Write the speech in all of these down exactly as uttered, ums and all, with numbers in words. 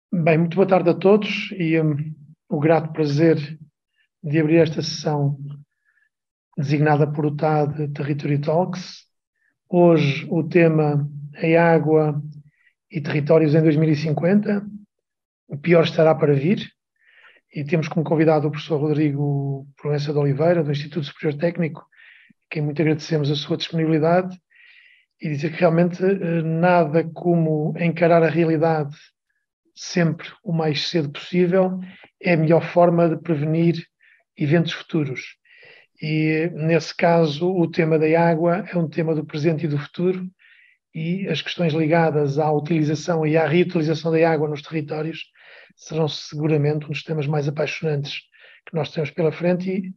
Bem, muito boa tarde a todos e um, o grato prazer de abrir esta sessão designada por o T A D Territory Talks. Hoje o tema é água e territórios em dois mil e cinquenta. O pior estará para vir. E temos como convidado o professor Rodrigo Proença de Oliveira, do Instituto Superior Técnico, a quem muito agradecemos a sua disponibilidade e dizer que realmente nada como encarar a realidade sempre o mais cedo possível é a melhor forma de prevenir eventos futuros. E, nesse caso, o tema da água é um tema do presente e do futuro, e as questões ligadas à utilização e à reutilização da água nos territórios serão seguramente um dos temas mais apaixonantes que nós temos pela frente. E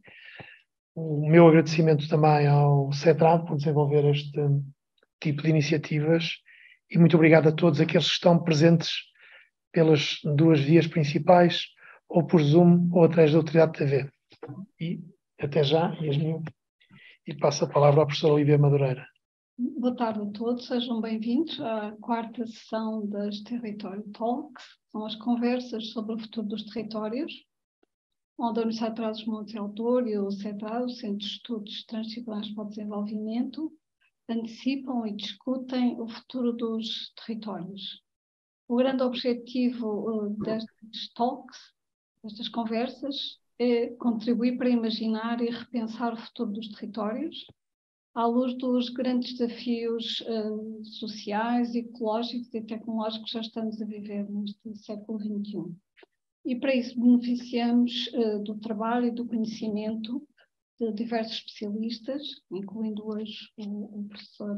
o meu agradecimento também ao CETRAD por desenvolver este tipo de iniciativas, e muito obrigado a todos aqueles que estão presentes pelas duas vias principais, ou por Zoom ou através da Autoridade T V. E até já, Yasmin, e passo a palavra à professora Olivia Madureira. Boa tarde a todos, sejam bem-vindos à quarta sessão das Territory Talks. São as conversas sobre o futuro dos territórios, onde a Universidade de Trás-os-Montes e Autor e o CETRAD, o Centro de Estudos Transdisciplinares para o Desenvolvimento, antecipam e discutem o futuro dos territórios. O grande objetivo uh, destes talks, destas conversas, é contribuir para imaginar e repensar o futuro dos territórios à luz dos grandes desafios uh, sociais, ecológicos e tecnológicos que já estamos a viver neste século vinte e um. E para isso beneficiamos uh, do trabalho e do conhecimento de diversos especialistas, incluindo hoje o, o professor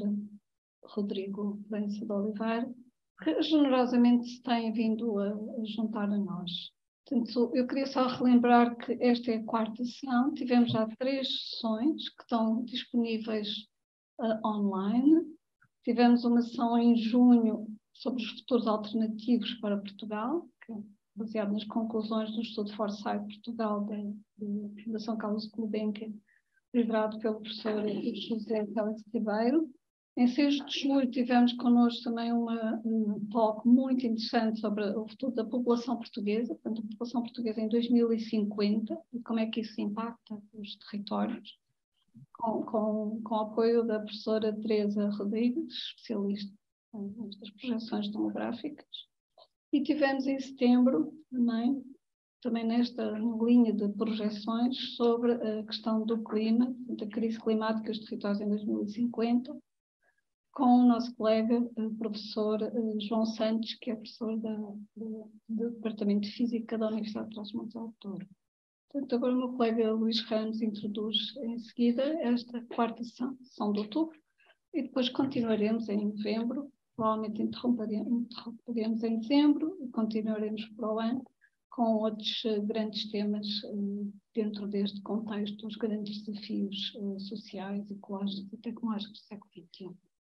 Rodrigo Proença de Oliveira, que generosamente se têm vindo a, a juntar a nós. Portanto, eu queria só relembrar que esta é a quarta sessão, tivemos já três sessões que estão disponíveis uh, online. Tivemos uma sessão em junho sobre os futuros alternativos para Portugal, que é baseado nas conclusões do estudo Foresight Portugal da Fundação Carlos Gulbenkian, liderado pelo professor José Félix Ribeiro. Em seis de julho tivemos connosco também uma, um talk muito interessante sobre o futuro da população portuguesa, portanto, a população portuguesa em dois mil e cinquenta, e como é que isso impacta os territórios, com, com, com o apoio da professora Teresa Rodrigues, especialista nestas projeções demográficas. E tivemos em setembro também, também nesta linha de projeções sobre a questão do clima, da crise climática dos territórios em dois mil e cinquenta, com o nosso colega, o professor João Santos, que é professor da, do, do Departamento de Física da Universidade de Trás-os-Montes e Autor. Portanto, agora o meu colega Luís Ramos introduz em seguida esta quarta sessão, sessão de outubro, e depois continuaremos em novembro, provavelmente interromperemos, interromperemos em dezembro e continuaremos para o ano com outros uh, grandes temas uh, dentro deste contexto dos grandes desafios uh, sociais, ecológicos e tecnológicos do século vinte e um.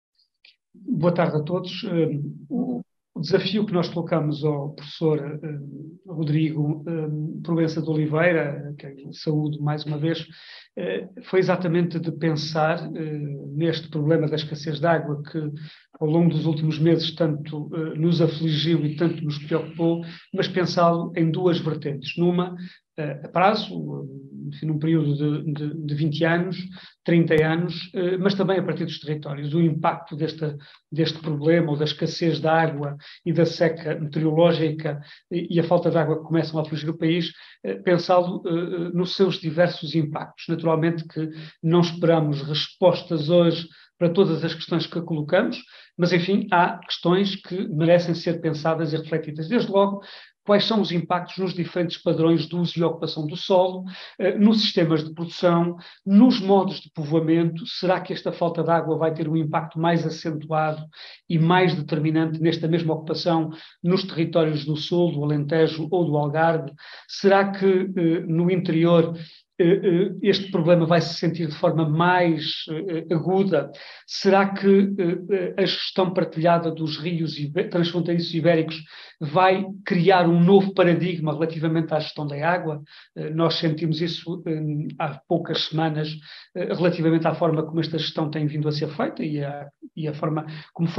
Boa tarde a todos. O desafio que nós colocamos ao professor Rodrigo Proença de Oliveira, que eu saúdo mais uma vez, foi exatamente de pensar neste problema da escassez de água que ao longo dos últimos meses tanto nos afligiu e tanto nos preocupou, mas pensá-lo em duas vertentes. Numa, a prazo, enfim, num período de, de, de vinte anos, trinta anos, mas também a partir dos territórios. O impacto desta, deste problema, ou da escassez de água e da seca meteorológica e a falta de água que começam a afligir o país, pensá-lo nos seus diversos impactos. Naturalmente que não esperamos respostas hoje para todas as questões que colocamos, mas, enfim, há questões que merecem ser pensadas e refletidas. Desde logo, quais são os impactos nos diferentes padrões de uso e ocupação do solo, nos sistemas de produção, nos modos de povoamento. Será que esta falta de água vai ter um impacto mais acentuado e mais determinante nesta mesma ocupação nos territórios do Sul, do Alentejo ou do Algarve? Será que no interior este problema vai se sentir de forma mais uh, aguda? Será que uh, a gestão partilhada dos rios transfronteiriços ibéricos vai criar um novo paradigma relativamente à gestão da água? Uh, nós sentimos isso um, há poucas semanas uh, relativamente à forma como esta gestão tem vindo a ser feita e a, e a forma como foi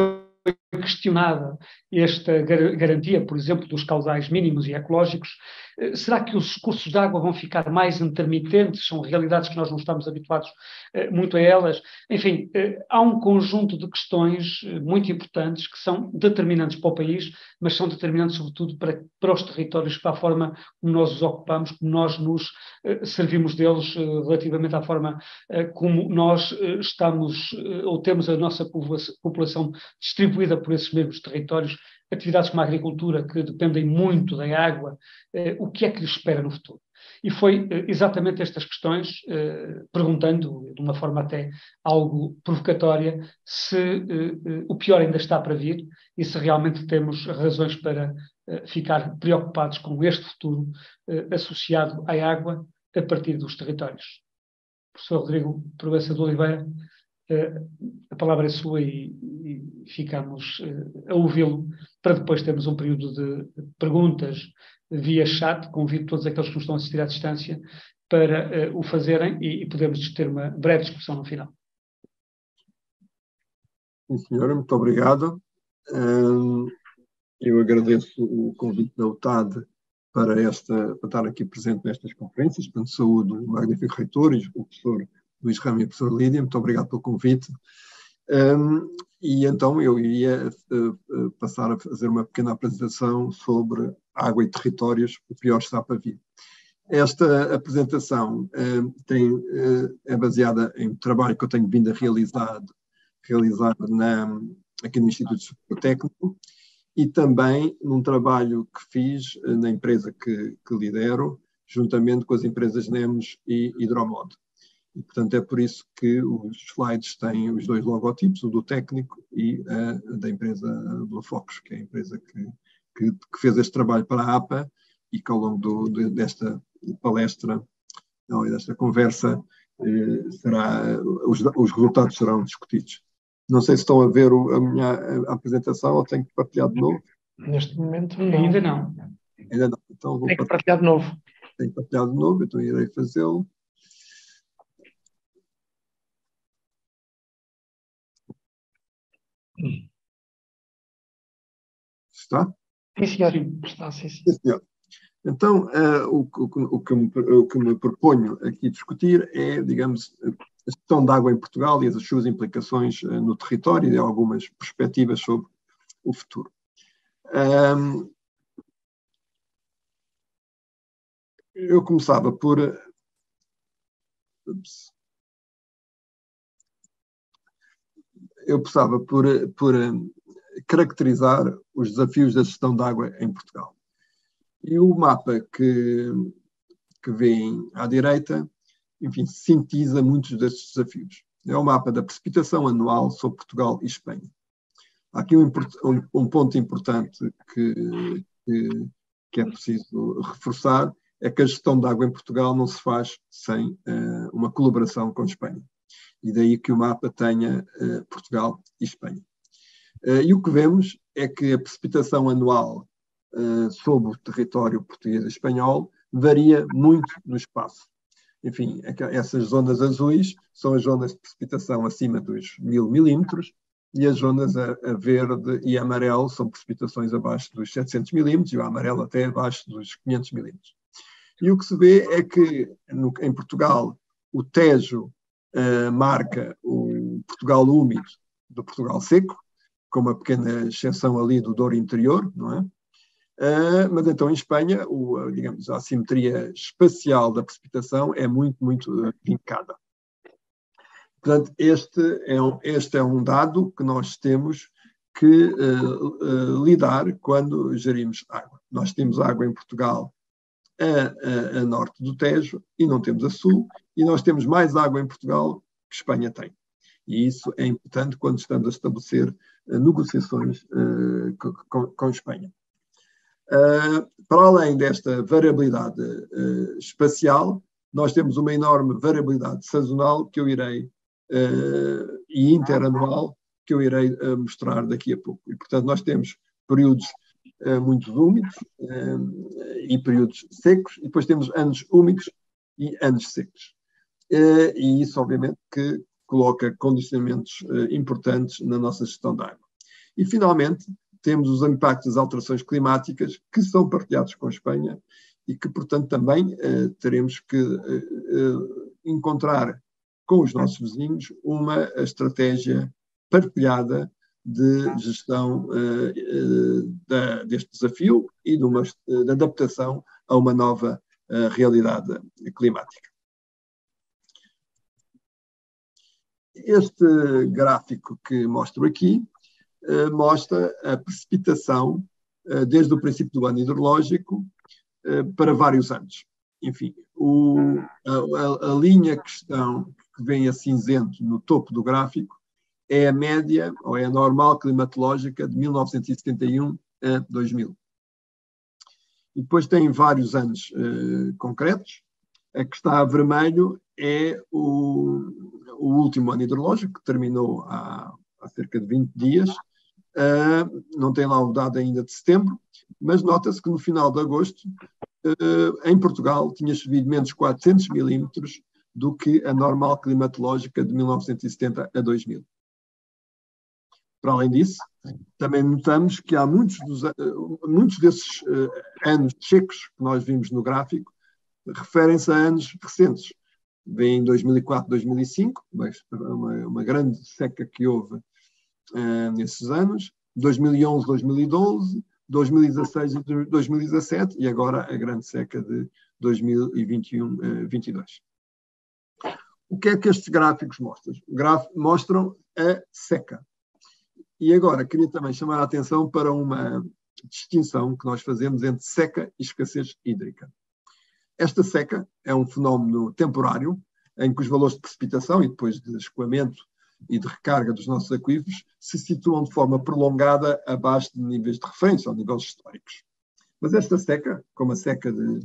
questionada esta garantia, por exemplo, dos caudais mínimos e ecológicos. Será que os cursos de água vão ficar mais intermitentes? São realidades que nós não estamos habituados muito a elas. Enfim, há um conjunto de questões muito importantes que são determinantes para o país, mas são determinantes sobretudo para, para os territórios, para a forma como nós os ocupamos, como nós nos servimos deles, relativamente à forma como nós estamos ou temos a nossa população distribuída por esses mesmos territórios, atividades como a agricultura, que dependem muito da água, eh, o que é que lhes espera no futuro? E foi eh, exatamente estas questões, eh, perguntando, de uma forma até algo provocatória, se eh, o pior ainda está para vir e se realmente temos razões para eh, ficar preocupados com este futuro eh, associado à água a partir dos territórios. Professor Rodrigo Proença de Oliveira, Uh, a palavra é sua e, e ficamos uh, a ouvi-lo para depois termos um período de perguntas via chat. Convido todos aqueles que nos estão a assistir à distância para uh, o fazerem e, e podemos ter uma breve discussão no final. Sim, senhora, muito obrigado. Um, eu agradeço o convite da U T A D para, esta, para estar aqui presente nestas conferências. Portanto, saúde o magnífico reitor e o professor Luís Ramos e a professora Lídia, muito obrigado pelo convite. Um, e então eu iria uh, uh, passar a fazer uma pequena apresentação sobre água e territórios, o pior está para vir. Esta apresentação uh, tem, uh, é baseada em trabalho que eu tenho vindo a realizar, realizar na, aqui no Instituto Superior Técnico e também num trabalho que fiz uh, na empresa que, que lidero, juntamente com as empresas Nemos e Hidromod. E, portanto, é por isso que os slides têm os dois logotipos, o do técnico e uh, da empresa do Focus, que é a empresa que, que, que fez este trabalho para a A P A e que ao longo do, de, desta palestra, não, desta conversa, eh, será, os, os resultados serão discutidos. Não sei se estão a ver o, a minha a apresentação ou tenho que partilhar de novo. Neste momento, não. Ainda não. Ainda não. Então, vou Tem que partilhar de novo. Tenho que partilhar de novo, então irei fazê-lo. Está? Sim, senhor. Está, sim, sim. Sim, senhor. Então, uh, o, o, o, que me, o que me proponho aqui discutir é, digamos, a gestão da água em Portugal e as suas implicações uh, no território e algumas perspectivas sobre o futuro. Um, eu começava por... Ups. Eu começava por, por caracterizar os desafios da gestão da água em Portugal. E o mapa que, que vem à direita, enfim, sintetiza muitos destes desafios. É o mapa da precipitação anual sobre Portugal e Espanha. Há aqui um, um, um ponto importante que, que, que é preciso reforçar, é que a gestão da água em Portugal não se faz sem uh, uma colaboração com a Espanha. E daí que o mapa tenha uh, Portugal e Espanha. Uh, e o que vemos é que a precipitação anual uh, sobre o território português e espanhol varia muito no espaço. Enfim, essas zonas azuis são as zonas de precipitação acima dos mil milímetros e as zonas a, a verde e amarelo são precipitações abaixo dos setecentos milímetros e o amarelo até abaixo dos quinhentos milímetros. E o que se vê é que no, em Portugal o Tejo uh, marca o Portugal úmido do Portugal seco, com uma pequena exceção ali do Douro interior, não é? Uh, mas então em Espanha, o, digamos, a assimetria espacial da precipitação é muito, muito uh, vincada. Portanto, este é, um, este é um dado que nós temos que uh, uh, lidar quando gerimos água. Nós temos água em Portugal a, a, a norte do Tejo e não temos a sul, e nós temos mais água em Portugal que Espanha tem. E isso é importante quando estamos a estabelecer uh, negociações uh, com, com a Espanha. Uh, para além desta variabilidade uh, espacial, nós temos uma enorme variabilidade sazonal que eu irei, uh, e interanual, que eu irei uh, mostrar daqui a pouco. E, portanto, nós temos períodos uh, muito úmidos uh, e períodos secos, e depois temos anos úmidos e anos secos. Uh, e isso, obviamente, que coloca condicionamentos uh, importantes na nossa gestão da água. E, finalmente, temos os impactos das alterações climáticas que são partilhados com a Espanha e que, portanto, também eh, teremos que eh, encontrar com os nossos vizinhos uma estratégia partilhada de gestão eh, eh, da, deste desafio e de, uma, de adaptação a uma nova eh, realidade climática. Este gráfico que mostro aqui eh, mostra a precipitação eh, desde o princípio do ano hidrológico eh, para vários anos. Enfim, o, a, a, a linha que, estão, que vem a cinzento no topo do gráfico é a média, ou é a normal climatológica de mil novecentos e setenta e um a dois mil. E depois tem vários anos eh, concretos. A que está a vermelho é o, o último ano hidrológico, que terminou há, há cerca de vinte dias. Uh, não tem lá o dado ainda de setembro, mas nota-se que no final de agosto, uh, em Portugal, tinha chovido menos quatrocentos milímetros do que a normal climatológica de mil novecentos e setenta a dois mil. Para além disso, também notamos que há muitos, dos, uh, muitos desses uh, anos secos que nós vimos no gráfico referem-se a anos recentes. Vem em dois mil e quatro, dois mil e cinco, uma, uma grande seca que houve uh, nesses anos, dois mil e onze, dois mil e doze, dois mil e dezasseis e dois mil e dezassete e agora a grande seca de dois mil e vinte e um, uh, vinte e dois. O que é que estes gráficos mostram? Graf- mostram a seca. E agora queria também chamar a atenção para uma distinção que nós fazemos entre seca e escassez hídrica. Esta seca é um fenómeno temporário em que os valores de precipitação e depois de escoamento e de recarga dos nossos aquíferos se situam de forma prolongada abaixo de níveis de referência, ou níveis históricos. Mas esta seca, como a seca de,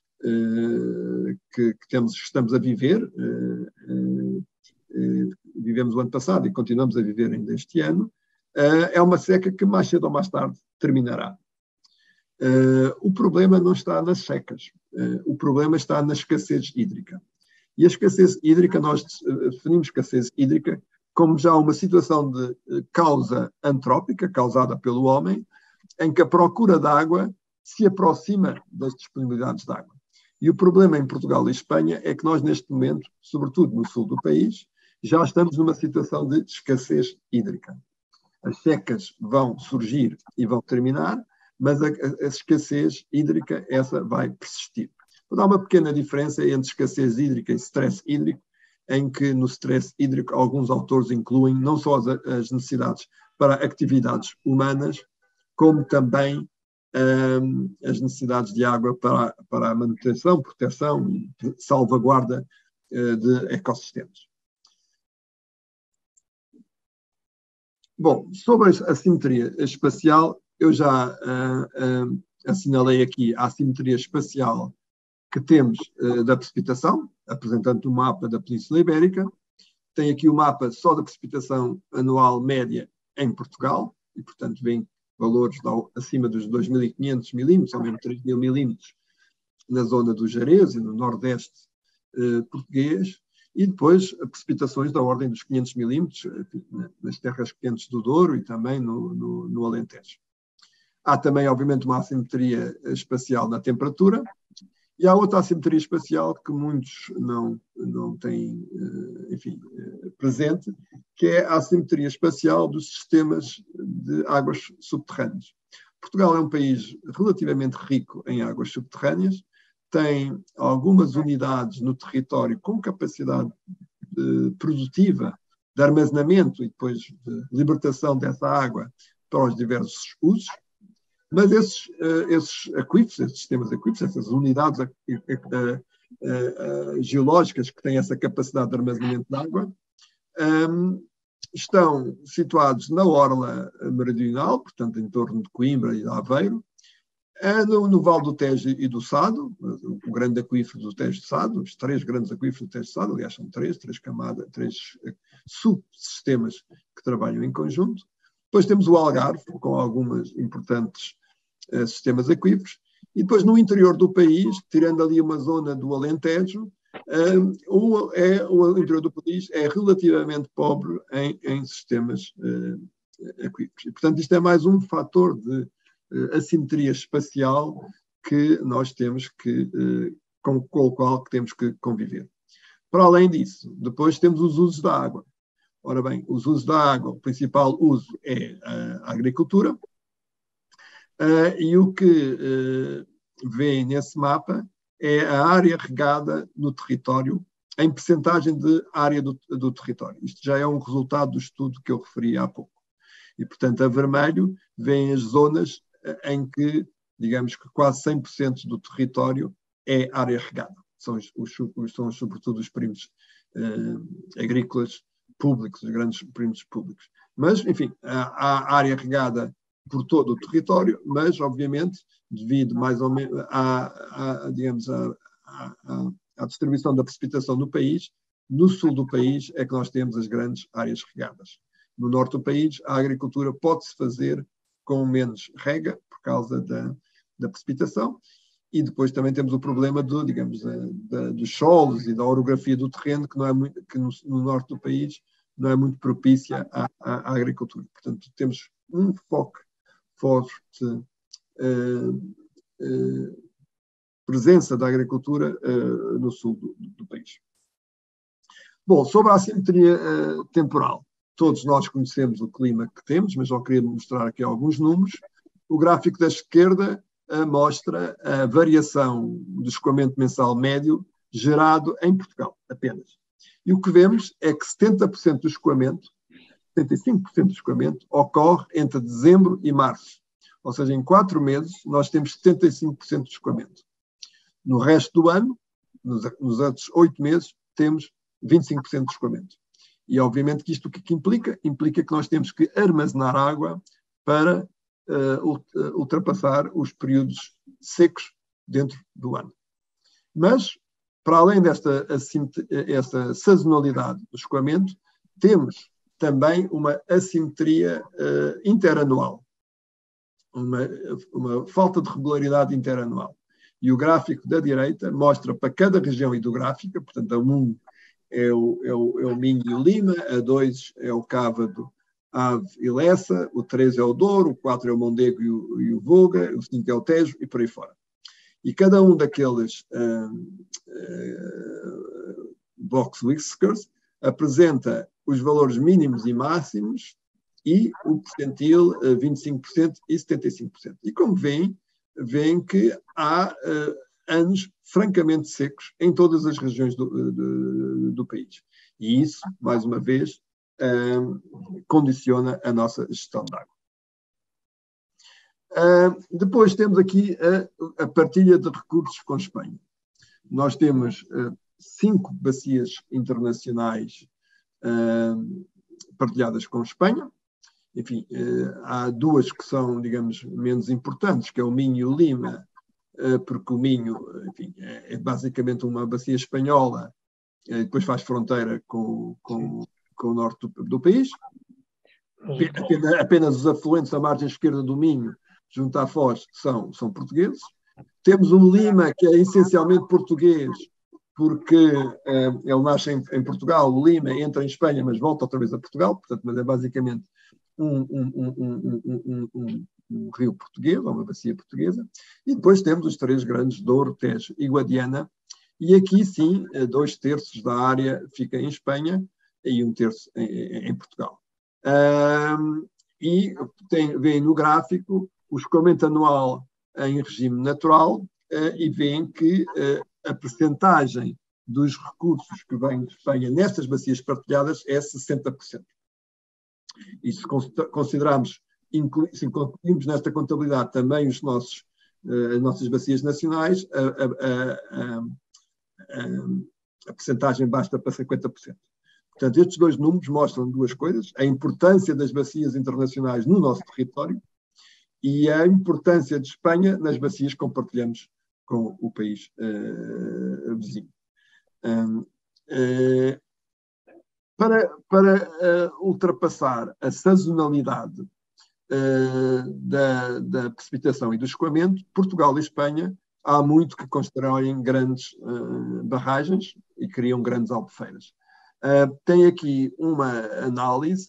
uh, que, que temos, estamos a viver, uh, uh, uh, vivemos o ano passado e continuamos a viver ainda este ano, uh, é uma seca que mais cedo ou mais tarde terminará. Uh, o problema não está nas secas, uh, o problema está na escassez hídrica. E a escassez hídrica, nós uh, definimos escassez hídrica como já uma situação de uh, causa antrópica, causada pelo homem, em que a procura de água se aproxima das disponibilidades de água. E o problema em Portugal e Espanha é que nós, neste momento, sobretudo no sul do país, já estamos numa situação de escassez hídrica. As secas vão surgir e vão terminar, mas a, a escassez hídrica, essa vai persistir. Vou dar uma pequena diferença entre escassez hídrica e stress hídrico, em que no stress hídrico alguns autores incluem não só as, as necessidades para atividades humanas, como também um, as necessidades de água para, para a manutenção, proteção e salvaguarda uh, de ecossistemas. Bom, sobre a assimetria espacial, eu já uh, uh, assinalei aqui a assimetria espacial que temos uh, da precipitação, apresentando o mapa da Península Ibérica. Tem aqui o mapa só da precipitação anual média em Portugal, e, portanto, vem valores da, acima dos dois mil e quinhentos milímetros, ou mesmo três mil milímetros, na zona do Jerez e no nordeste uh, português, e depois precipitações da ordem dos quinhentos milímetros, enfim, nas terras quentes do Douro e também no, no, no Alentejo. Há também, obviamente, uma assimetria espacial na temperatura, e há outra assimetria espacial que muitos não, não têm, enfim, presente, que é a assimetria espacial dos sistemas de águas subterrâneas. Portugal é um país relativamente rico em águas subterrâneas, tem algumas unidades no território com capacidade eh, produtiva de armazenamento e depois de libertação dessa água para os diversos usos, mas esses, uh, esses aquíferos, esses sistemas aquíferos, essas unidades uh, uh, uh, geológicas que têm essa capacidade de armazenamento de água, um, estão situados na orla meridional, portanto em torno de Coimbra e de Aveiro, uh, no, no Vale do Tejo e do Sado, o, o grande aquífero do Tejo de Sado, os três grandes aquíferos do Tejo de Sado, aliás são três, três camadas, três uh, subsistemas que trabalham em conjunto. Depois temos o Algarve, com algumas importantes uh, sistemas aquíferos, e depois no interior do país, tirando ali uma zona do Alentejo, uh, o, é, o interior do país é relativamente pobre em, em sistemas uh, aquíferos. E, portanto, isto é mais um fator de uh, assimetria espacial que nós temos que, uh, com, com o qual que temos que conviver. Para além disso, depois temos os usos da água. Ora bem, os usos da água, o principal uso é a agricultura, uh, e o que uh, vem nesse mapa é a área regada no território, em percentagem de área do, do território. Isto já é um resultado do estudo que eu referi há pouco. E, portanto, a vermelho vêm as zonas em que, digamos que quase cem por cento do território é área regada. São, os, os, são sobretudo os perímetros eh, agrícolas públicos, os grandes perímetros públicos. Mas, enfim, há, há área regada por todo o território, mas, obviamente, devido mais ou menos à, à digamos, à, à, à distribuição da precipitação no país, no sul do país é que nós temos as grandes áreas regadas. No norte do país, a agricultura pode-se fazer com menos rega, por causa da, da precipitação, e depois também temos o problema do, digamos, da, da, dos solos e da orografia do terreno, que, não é muito, que no, no norte do país não é muito propícia à, à, à agricultura. Portanto, temos um foco forte, uh, uh, presença da agricultura uh, no sul do, do país. Bom, sobre a assimetria uh, temporal. Todos nós conhecemos o clima que temos, mas só queria mostrar aqui alguns números. O gráfico da esquerda uh, mostra a variação do escoamento mensal médio gerado em Portugal, apenas. E o que vemos é que setenta por cento do escoamento, setenta e cinco por cento do escoamento, ocorre entre dezembro e março. Ou seja, em quatro meses, nós temos setenta e cinco por cento de escoamento. No resto do ano, nos, nos outros oito meses, temos vinte e cinco por cento de escoamento. E, obviamente, que isto o que, que implica? Implica que nós temos que armazenar água para uh, ultrapassar os períodos secos dentro do ano. Mas, para além desta esta sazonalidade do escoamento, temos também uma assimetria uh, interanual, uma, uma falta de regularidade interanual. E o gráfico da direita mostra para cada região hidrográfica, portanto, a um é o, é o, é o Minho e o Lima, a dois é o Cávado, Ave e Lessa, o três é o Douro, o quatro é o Mondego e o, e o Voga, o cinco é o Tejo e por aí fora. E cada um daqueles uh, uh, box whiskers apresenta os valores mínimos e máximos e o percentil uh, vinte e cinco por cento e setenta e cinco por cento. E como veem, veem que há uh, anos francamente secos em todas as regiões do, do, do país. E isso, mais uma vez, uh, condiciona a nossa gestão de água. Uh, depois temos aqui a, a partilha de recursos com Espanha. Nós temos uh, cinco bacias internacionais uh, partilhadas com Espanha. Enfim, uh, há duas que são, digamos, menos importantes, que é o Minho e o Lima, uh, porque o Minho, enfim, é, é basicamente uma bacia espanhola, e depois faz fronteira com, com, com o norte do, do país. Apenas, apenas os afluentes à margem esquerda do Minho, junto à Foz, são, são portugueses. Temos um Lima, que é essencialmente português, porque uh, ele nasce em, em Portugal, o Lima entra em Espanha, mas volta outra vez a Portugal, portanto, mas é basicamente um, um, um, um, um, um rio português, ou uma bacia portuguesa. E depois temos os três grandes, Douro, Tejo e Guadiana, e aqui sim, dois terços da área fica em Espanha e um terço em, em, em Portugal. Um, e tem, vem no gráfico o escoamento anual em regime natural uh, e veem que uh, a percentagem dos recursos que vêm de Espanha nestas bacias partilhadas é sessenta por cento. E se considerarmos, inclu, se incluímos nesta contabilidade também os nossos, uh, as nossas bacias nacionais, a, a, a, a, a percentagem basta para cinquenta por cento. Portanto, estes dois números mostram duas coisas: a importância das bacias internacionais no nosso território e a importância de Espanha nas bacias que compartilhamos com o país uh, vizinho. Um, uh, para para uh, ultrapassar a sazonalidade uh, da, da precipitação e do escoamento, Portugal e Espanha há muito que constroem grandes uh, barragens e criam grandes albufeiras. Uh, tem aqui uma análise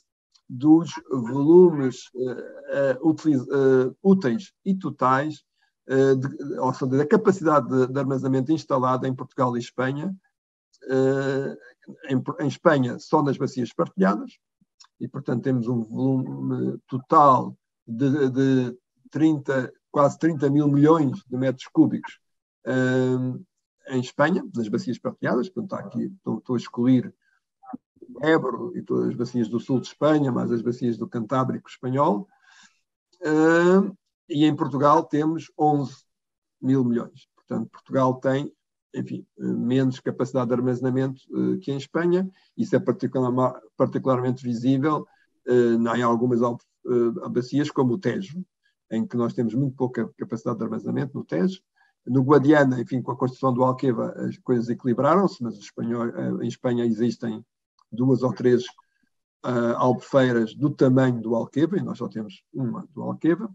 dos volumes uh, uh, utiliz, uh, úteis e totais, uh, de, ou seja, da capacidade de, de armazenamento instalada em Portugal e Espanha, uh, em, em Espanha só nas bacias partilhadas, e portanto temos um volume total de, de trinta, quase trinta mil milhões de metros cúbicos uh, em Espanha, nas bacias partilhadas. Portanto, está aqui, estou, estou a excluir Ebro e todas as bacias do sul de Espanha, mais as bacias do Cantábrico espanhol. Uh, e em Portugal temos onze mil milhões. Portanto, Portugal tem, enfim, menos capacidade de armazenamento uh, que em Espanha. Isso é particular, particularmente visível uh, em algumas uh, bacias, como o Tejo, em que nós temos muito pouca capacidade de armazenamento no Tejo. No Guadiana, enfim, com a construção do Alqueva, as coisas equilibraram-se, mas os espanhóis, uh, em Espanha existem duas ou três uh, albufeiras do tamanho do Alqueva, e nós só temos uma do Alqueva.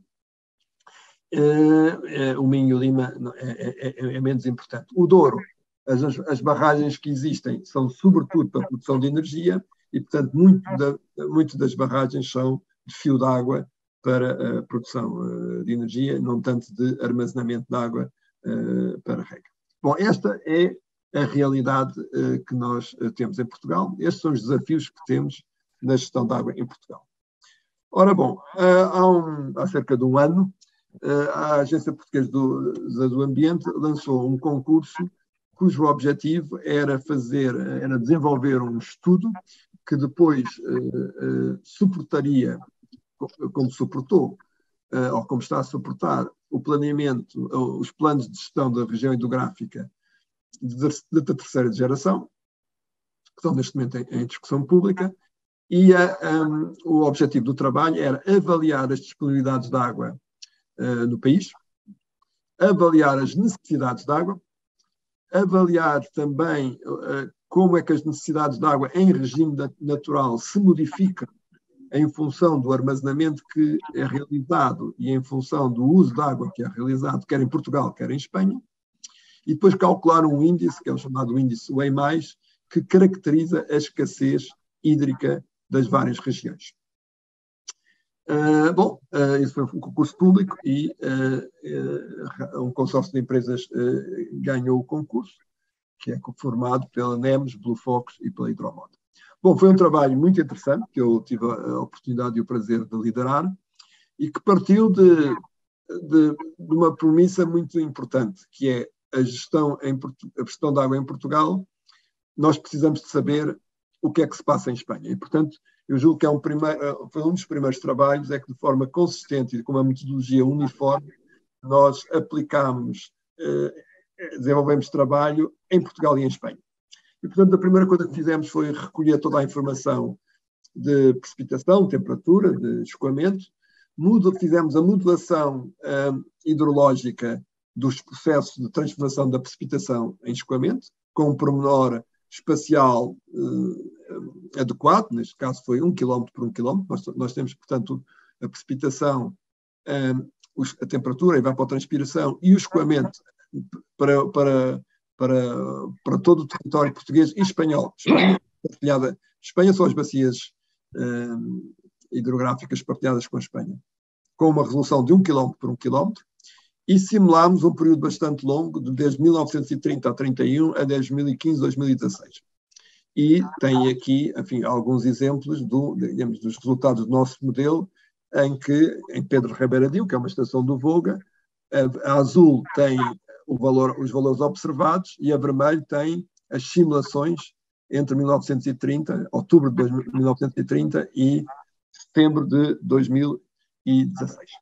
Uh, uh, o Minho Lima é, é, é menos importante. O Douro, as, as barragens que existem são sobretudo para a produção de energia, e, portanto, muito, da, muito das barragens são de fio de água para a produção uh, de energia, não tanto de armazenamento de água uh, para rega. Bom, esta é a realidade uh, que nós uh, temos em Portugal. Estes são os desafios que temos na gestão de água em Portugal. Ora bom, uh, há, um, há cerca de um ano, uh, a Agência Portuguesa do, do Ambiente lançou um concurso cujo objetivo era fazer, era desenvolver um estudo que depois uh, uh, suportaria, como suportou, uh, ou como está a suportar, o planeamento, uh, os planos de gestão da região hidrográfica de, de terceira geração, que estão neste momento em, em discussão pública, e a, um, o objetivo do trabalho era avaliar as disponibilidades de água uh, no país, avaliar as necessidades de água, avaliar também uh, como é que as necessidades de água em regime natural se modificam em função do armazenamento que é realizado e em função do uso de água que é realizado, quer em Portugal, quer em Espanha, e depois calcular um índice, que é o chamado índice U E mais, que caracteriza a escassez hídrica das várias regiões. Uh, bom, uh, isso foi um concurso público e uh, uh, um consórcio de empresas uh, ganhou o concurso, que é formado pela NEMS, Blue Fox e pela Hidromod. Bom, foi um trabalho muito interessante, que eu tive a oportunidade e o prazer de liderar, e que partiu de, de, de uma premissa muito importante, que é a gestão, em, a gestão da água em Portugal. Nós precisamos de saber o que é que se passa em Espanha. E, portanto, eu julgo que é um, primeiro, foi um dos primeiros trabalhos, é que de forma consistente e com uma metodologia uniforme, nós aplicámos, eh, desenvolvemos trabalho em Portugal e em Espanha. E, portanto, a primeira coisa que fizemos foi recolher toda a informação de precipitação, temperatura, de escoamento. Mudo, fizemos a modulação uh, hidrológica dos processos de transformação da precipitação em escoamento, com um pormenor espacial uh, adequado. Neste caso foi um quilómetro por um quilómetro. Nós, nós temos, portanto, a precipitação, uh, a temperatura, a evapotranspiração e o escoamento para... para Para, para todo o território português e espanhol. Espanha, partilhada, Espanha são as bacias um, hidrográficas partilhadas com a Espanha, com uma resolução de um quilómetro por um quilómetro, e simulámos um período bastante longo, de desde mil novecentos e trinta a trinta e um a dois mil e quinze, dois mil e dezasseis. E tem aqui, enfim, alguns exemplos do, digamos, dos resultados do nosso modelo, em que, em Pedro Ribeiradil, que é uma estação do Volga, a, a azul tem O valor, os valores observados, e a vermelho tem as simulações entre mil novecentos e trinta, outubro de mil novecentos e trinta e setembro de dois mil e dezasseis.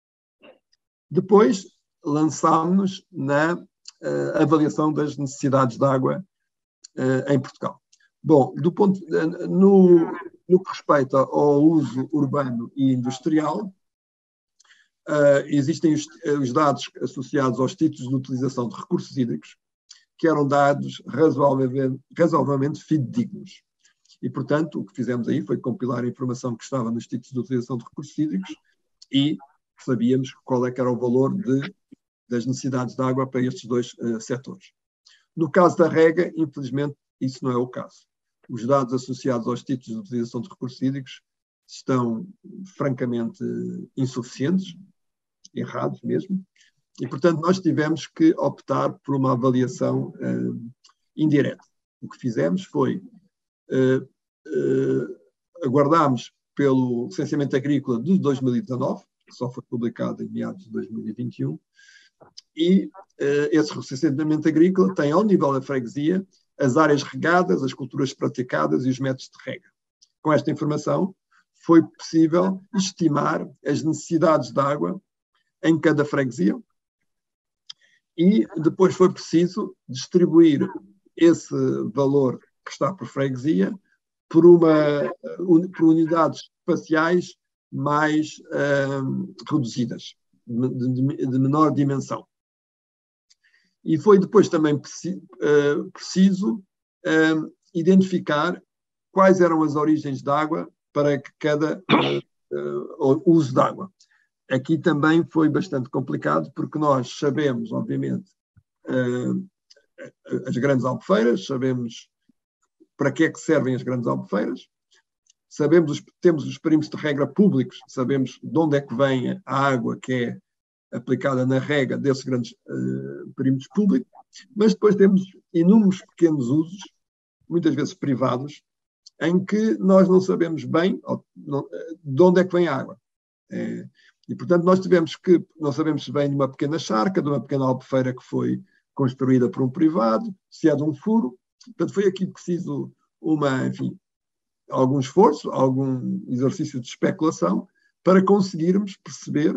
Depois lançámos-nos na uh, avaliação das necessidades de água uh, em Portugal. Bom, do ponto, uh, no, no que respeita ao uso urbano e industrial, Uh, existem os, os dados associados aos títulos de utilização de recursos hídricos, que eram dados razoavelmente, razoavelmente fidedignos. E, portanto, o que fizemos aí foi compilar a informação que estava nos títulos de utilização de recursos hídricos e sabíamos qual é que era o valor de, das necessidades de água para estes dois uh, setores. No caso da rega, infelizmente, isso não é o caso. Os dados associados aos títulos de utilização de recursos hídricos estão francamente insuficientes, errados mesmo, e, portanto, nós tivemos que optar por uma avaliação uh, indireta. O que fizemos foi uh, uh, aguardámos pelo licenciamento agrícola de dois mil e dezanove, que só foi publicado em meados de dois mil e vinte e um, e uh, esse licenciamento agrícola tem, ao nível da freguesia, as áreas regadas, as culturas praticadas e os métodos de rega. Com esta informação, foi possível estimar as necessidades de água em cada freguesia e depois foi preciso distribuir esse valor que está por freguesia por, uma, por unidades espaciais mais uh, reduzidas, de, de, de menor dimensão. E foi depois também preci, uh, preciso uh, identificar quais eram as origens de água para que cada uh, uh, uso de água. Aqui também foi bastante complicado, porque nós sabemos, obviamente, uh, as grandes albufeiras, sabemos para que é que servem as grandes albufeiras, sabemos os, temos os perímetros de regra públicos, sabemos de onde é que vem a água que é aplicada na rega desses grandes uh, perímetros públicos, mas depois temos inúmeros pequenos usos, muitas vezes privados, em que nós não sabemos bem de onde é que vem a água. É, e, portanto, nós tivemos que, não sabemos bem de uma pequena charca, de uma pequena albufeira que foi construída por um privado, se é de um furo. Portanto, foi aqui preciso uma, enfim, algum esforço, algum exercício de especulação para conseguirmos perceber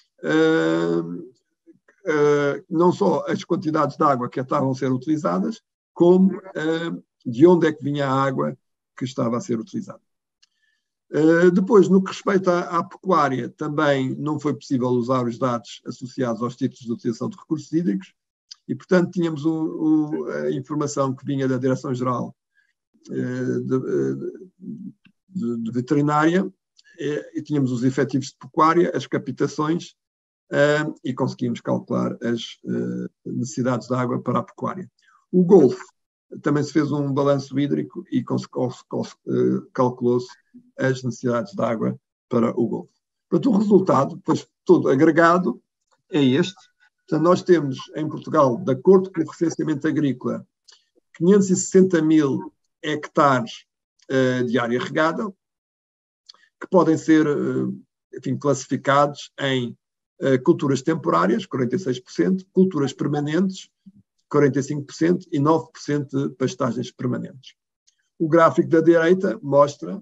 uh, uh, não só as quantidades de água que estavam a ser utilizadas, como uh, de onde é que vinha a água que estava a ser utilizada. Uh, depois, no que respeita à, à pecuária, também não foi possível usar os dados associados aos títulos de utilização de recursos hídricos e, portanto, tínhamos o, o, a informação que vinha da Direção-Geral uh, de, de, de Veterinária e, e tínhamos os efetivos de pecuária, as captações uh, e conseguimos calcular as uh, necessidades de água para a pecuária. O Golfo também se fez um balanço hídrico e calculou-se as necessidades de água para o Golfo. Portanto, o resultado, depois todo agregado, é este. Portanto, nós temos em Portugal, de acordo com o recenseamento agrícola, quinhentos e sessenta mil hectares uh, de área regada, que podem ser uh, enfim, classificados em uh, culturas temporárias, quarenta e seis por cento, culturas permanentes, quarenta e cinco por cento e nove por cento de pastagens permanentes. O gráfico da direita mostra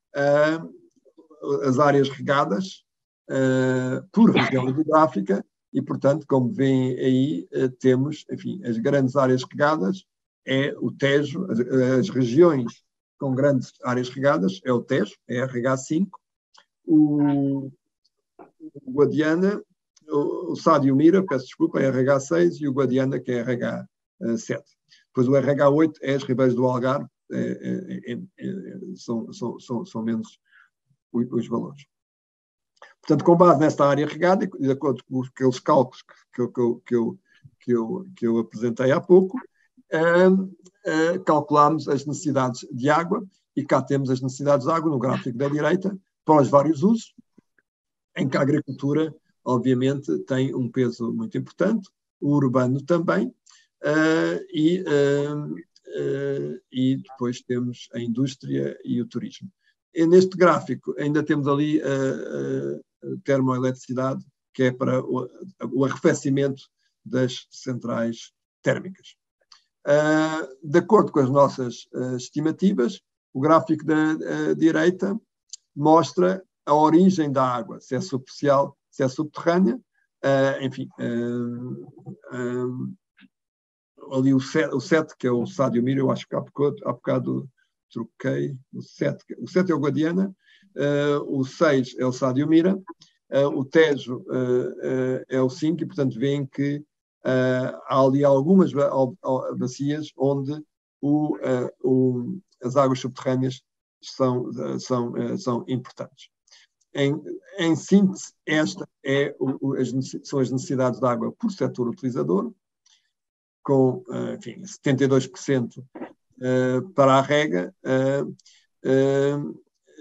uh, as áreas regadas uh, por região hidrográfica e, portanto, como veem aí, uh, temos, enfim, as grandes áreas regadas é o Tejo, as, as regiões com grandes áreas regadas é o Tejo, é R H cinco, o, o Guadiana, o, o Sado e o Mira, peço desculpa, é R H seis e o Guadiana, que é R H sete. Depois o R H oito é as Ribeiras do Algarve, é, é, é, são, são, são, são menos os, os valores. Portanto, com base nesta área regada, e de acordo com aqueles cálculos que, que, eu, que, eu, que, eu, que eu apresentei há pouco, uh, uh, calculamos as necessidades de água, e cá temos as necessidades de água no gráfico da direita, para os vários usos, em que a agricultura, obviamente, tem um peso muito importante, o urbano também, uh, e, uh, uh, e depois temos a indústria e o turismo. E neste gráfico ainda temos ali a uh, uh, termoeletricidade, que é para o, o arrefecimento das centrais térmicas. Uh, de acordo com as nossas uh, estimativas, o gráfico da uh, direita mostra a origem da água, se é superficial, se é subterrânea, uh, enfim, uh, uh, ali o sete, que é o Sádio Mira, eu acho que há bocado, há bocado troquei, o sete, o sete é o Guadiana, uh, o seis é o Sádio Mira, uh, o Tejo uh, uh, é o cinco, e portanto veem que uh, há ali algumas bacias onde o, uh, o, as águas subterrâneas são, uh, são, uh, são importantes. Em, em síntese, esta é o, as, são as necessidades de água por setor utilizador, com enfim, setenta e dois por cento uh, para a rega uh, uh,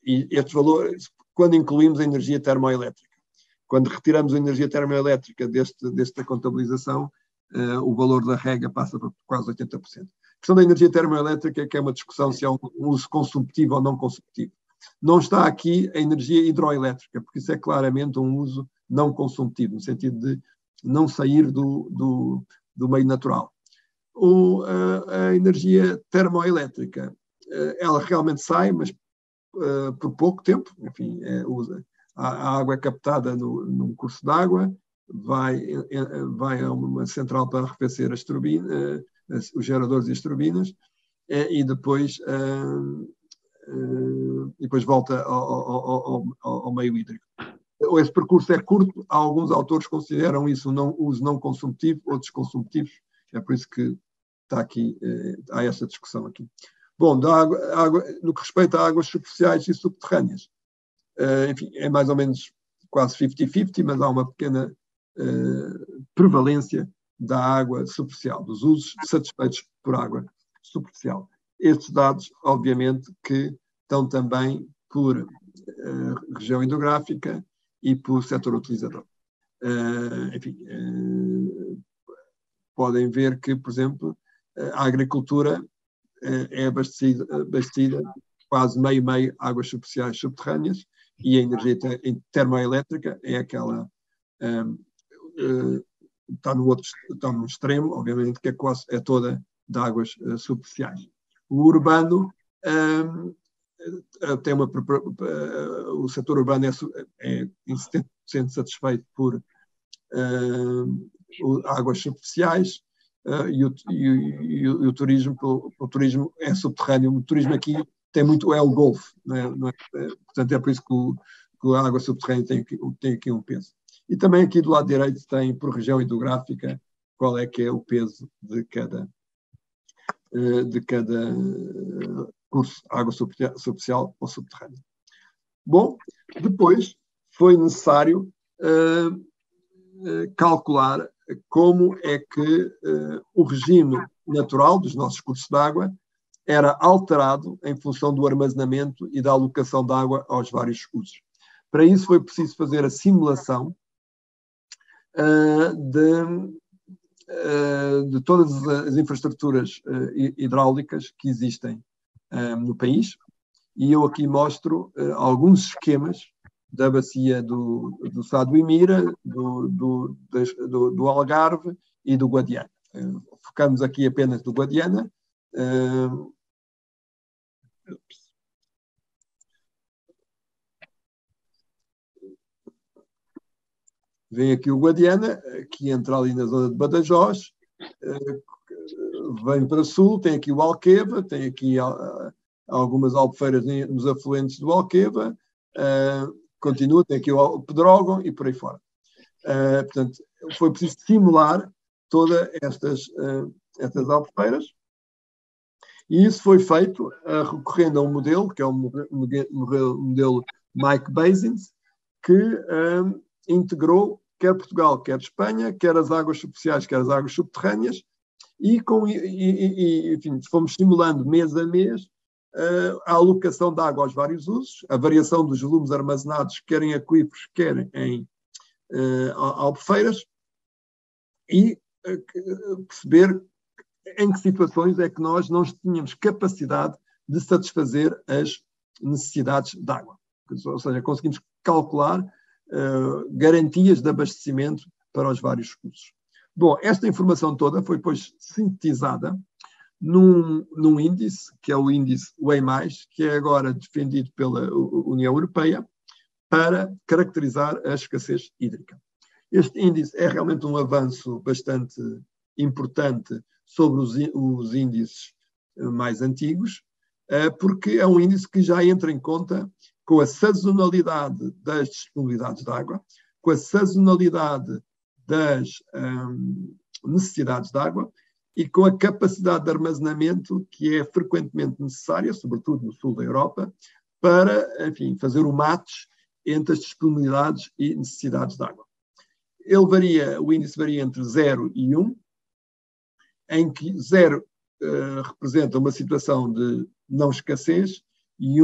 e estes valores, quando incluímos a energia termoelétrica, quando retiramos a energia termoelétrica deste, desta contabilização, uh, o valor da rega passa para quase oitenta por cento. A questão da energia termoelétrica, que é uma discussão se é um uso consumptivo ou não consumptivo. Não está aqui a energia hidroelétrica, porque isso é claramente um uso não consumptivo, no sentido de não sair do, do, do meio natural. O, a, a energia termoelétrica, ela realmente sai, mas uh, por pouco tempo, enfim, é, usa. A, a água é captada no, num curso de água, vai, é, vai a uma central para arrefecer as turbinas, uh, os geradores e as turbinas, é, e depois... Uh, Uh, e depois volta ao, ao, ao, ao meio hídrico. Esse percurso é curto, alguns autores consideram isso não, uso não consumptivo, outros consumptivos, é por isso que está aqui, uh, há essa discussão aqui. Bom, da água, água, no que respeita a águas superficiais e subterrâneas, uh, enfim, é mais ou menos quase cinquenta cinquenta, mas há uma pequena uh, prevalência da água superficial, dos usos satisfeitos por água superficial. Estes dados, obviamente, que estão também por uh, região hidrográfica e por setor utilizador. Uh, enfim, uh, podem ver que, por exemplo, a agricultura uh, é abastecida, abastecida quase meio-meio águas superficiais subterrâneas e a energia termoelétrica é aquela... Um, uh, está no outro, está no extremo, obviamente, que é, quase, é toda de águas uh, superficiais. O urbano um, tem uma, uh, o setor urbano é, é em setenta por cento satisfeito por uh, águas superficiais uh, e, o, e, e, o, e o turismo o, o turismo é subterrâneo. O turismo aqui tem muito, é o Golfo, não é? Não é? Portanto é por isso que, o, que a água subterrânea tem, tem aqui um peso. E também aqui do lado direito tem por região hidrográfica qual é que é o peso de cada de cada curso, água superficial ou subterrânea. Bom, depois foi necessário uh, uh, calcular como é que uh, o regime natural dos nossos cursos de água era alterado em função do armazenamento e da alocação de água aos vários usos. Para isso foi preciso fazer a simulação uh, de de todas as infraestruturas hidráulicas que existem no país, e eu aqui mostro alguns esquemas da bacia do, do Sá do Imira, do, do, do, do Algarve e do Guadiana. Focamos aqui apenas do Guadiana. Vem aqui o Guadiana, que entra ali na zona de Badajoz, vem para sul, tem aqui o Alqueva, tem aqui algumas albufeiras nos afluentes do Alqueva, continua, tem aqui o Pedrógão e por aí fora. Portanto, foi preciso simular todas estas, estas albufeiras, e isso foi feito recorrendo a um modelo, que é o modelo, modelo Mike Basins, que integrou quer Portugal, quer Espanha, quer as águas superficiais, quer as águas subterrâneas, e, com, e, e enfim, fomos simulando mês a mês uh, a alocação de água aos vários usos, a variação dos volumes armazenados, quer em aquíferos, quer em uh, albufeiras, e uh, perceber em que situações é que nós não tínhamos capacidade de satisfazer as necessidades de água. Ou seja, conseguimos calcular Uh, garantias de abastecimento para os vários usos. Bom, esta informação toda foi depois sintetizada num, num índice, que é o índice U E mais, que é agora defendido pela União Europeia, para caracterizar a escassez hídrica. Este índice é realmente um avanço bastante importante sobre os, os índices mais antigos, uh, porque é um índice que já entra em conta com a sazonalidade das disponibilidades de água, com a sazonalidade das hum, necessidades de água e com a capacidade de armazenamento que é frequentemente necessária, sobretudo no sul da Europa, para, enfim, fazer o match entre as disponibilidades e necessidades de água. Ele varia, o índice varia entre zero e um, em que zero uh, representa uma situação de não escassez e um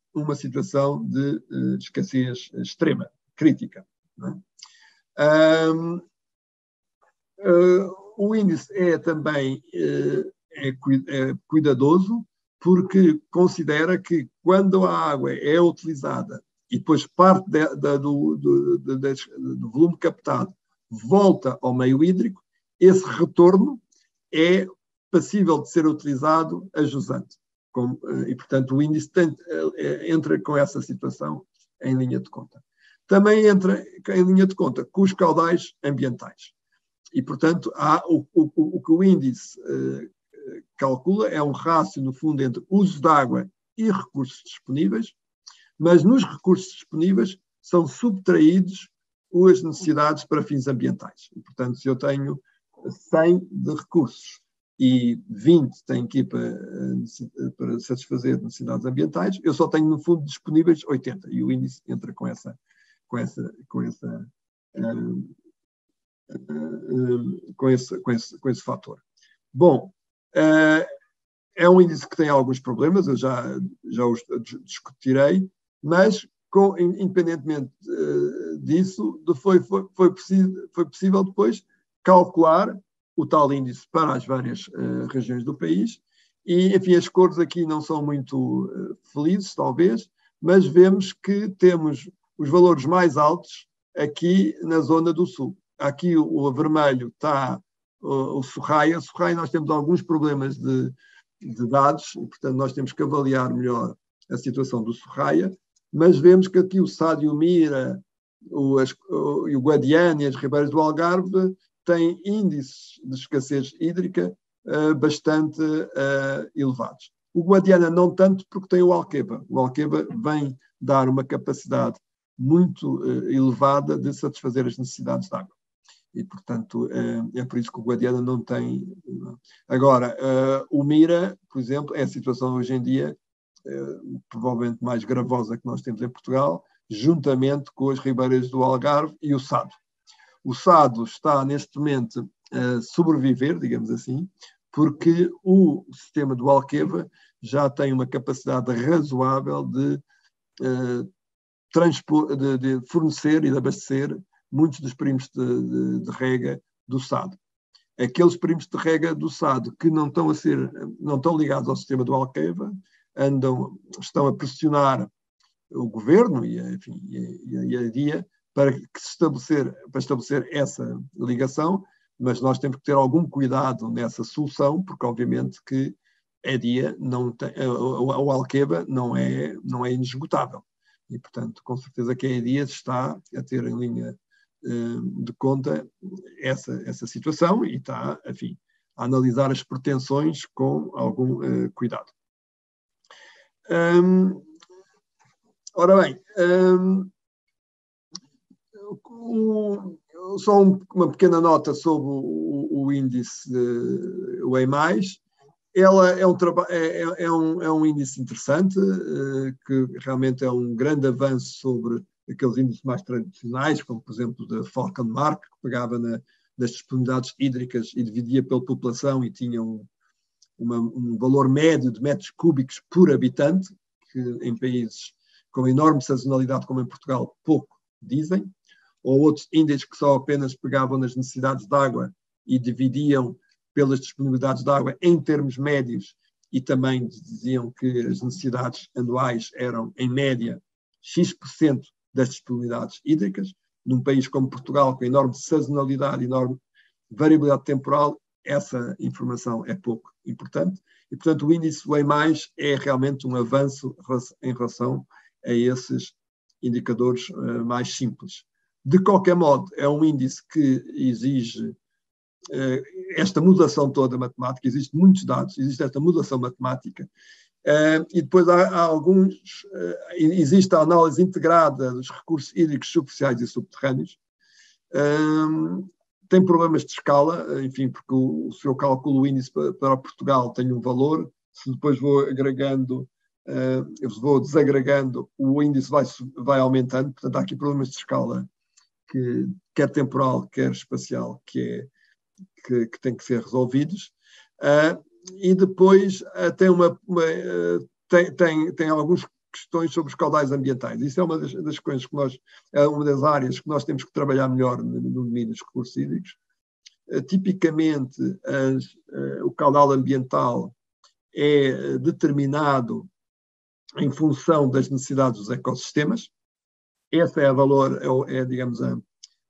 uma situação de uh, escassez extrema, crítica. Não é? Um, uh, o índice é também uh, é, é cuidadoso, porque considera que quando a água é utilizada e depois parte de, de, do, do, de, de, do volume captado volta ao meio hídrico, esse retorno é passível de ser utilizado a jusante. Como, e, portanto, o índice tem, entra com essa situação em linha de conta. Também entra em linha de conta com os caudais ambientais. E, portanto, há o, o, o que o índice eh, calcula é um rácio, no fundo, entre uso de água e recursos disponíveis, mas nos recursos disponíveis são subtraídos as necessidades para fins ambientais. E, portanto, se eu tenho cem de recursos e vinte têm que ir para, para satisfazer necessidades ambientais, eu só tenho, no fundo, disponíveis oitenta. E o índice entra com essa, com essa, com essa, um, um, com esse, com esse, com esse fator. Bom, uh, é um índice que tem alguns problemas, eu já, já os discutirei, mas, com, independentemente uh, disso, foi, foi, foi, possível, foi possível depois calcular o tal índice para as várias uh, regiões do país e, enfim, as cores aqui não são muito uh, felizes, talvez, mas vemos que temos os valores mais altos aqui na zona do sul. Aqui o, o vermelho está uh, o Sorraia. O Sorraia nós temos alguns problemas de, de dados, e, portanto nós temos que avaliar melhor a situação do Sorraia, mas vemos que aqui o Sado e o Mira, o, as, o, o Guadiana e as Ribeiras do Algarve têm índices de escassez hídrica uh, bastante uh, elevados. O Guadiana não tanto, porque tem o Alqueva. O Alqueva vem dar uma capacidade muito uh, elevada de satisfazer as necessidades de água. E, portanto, uh, é por isso que o Guadiana não tem... Uh, agora, uh, o Mira, por exemplo, é a situação hoje em dia uh, provavelmente mais gravosa que nós temos em Portugal, juntamente com as Ribeiras do Algarve e o Sado. O Sado está, neste momento, a sobreviver, digamos assim, porque o sistema do Alqueva já tem uma capacidade razoável de, uh, transpor, de, de fornecer e de abastecer muitos dos primos de, de, de rega do Sado. Aqueles primos de rega do Sado que não estão, a ser, não estão ligados ao sistema do Alqueva andam, estão a pressionar o governo e, enfim, e, e a DIA para, que se estabelecer, para estabelecer essa ligação, mas nós temos que ter algum cuidado nessa solução, porque obviamente que a DIA não tem, o Alqueva não é, não é inesgotável. E, portanto, com certeza que a DIA está a ter em linha uh, de conta essa, essa situação e está, enfim, a analisar as pretensões com algum uh, cuidado. Um, ora bem, um, Um, só um, uma pequena nota sobre o, o índice uh, o E mais. Ela é um, é, é, um, é um índice interessante, uh, que realmente é um grande avanço sobre aqueles índices mais tradicionais, como, por exemplo, da Falkenmark, que pegava na, nas disponibilidades hídricas e dividia pela população e tinha um, uma, um valor médio de metros cúbicos por habitante, que em países com enorme sazonalidade, como em Portugal, pouco dizem. Ou outros índices que só apenas pegavam nas necessidades de água e dividiam pelas disponibilidades de água em termos médios e também diziam que as necessidades anuais eram, em média, X por cento das disponibilidades hídricas. Num país como Portugal, com enorme sazonalidade, enorme variabilidade temporal, essa informação é pouco importante. E, portanto, o índice E mais é realmente um avanço em relação a esses indicadores uh, mais simples. De qualquer modo, é um índice que exige uh, esta modulação toda matemática, existem muitos dados, existe esta modulação matemática, uh, e depois há, há alguns, uh, existe a análise integrada dos recursos hídricos superficiais e subterrâneos, uh, tem problemas de escala, enfim, porque o, se eu calculo o índice para, para Portugal tem um valor, se depois vou agregando, uh, eu vou desagregando, o índice vai, vai aumentando, portanto há aqui problemas de escala, que, quer temporal, quer espacial, que, é, que, que tem que ser resolvidos. Uh, e depois uh, tem, uma, uma, uh, tem, tem, tem alguns questões sobre os caudais ambientais. Isso é uma das, das coisas que nós, é uma das áreas que nós temos que trabalhar melhor no, no domínio dos recursos hídricos. Uh, tipicamente, as, uh, o caudal ambiental é determinado em função das necessidades dos ecossistemas. Essa é a valor, é, é digamos, a,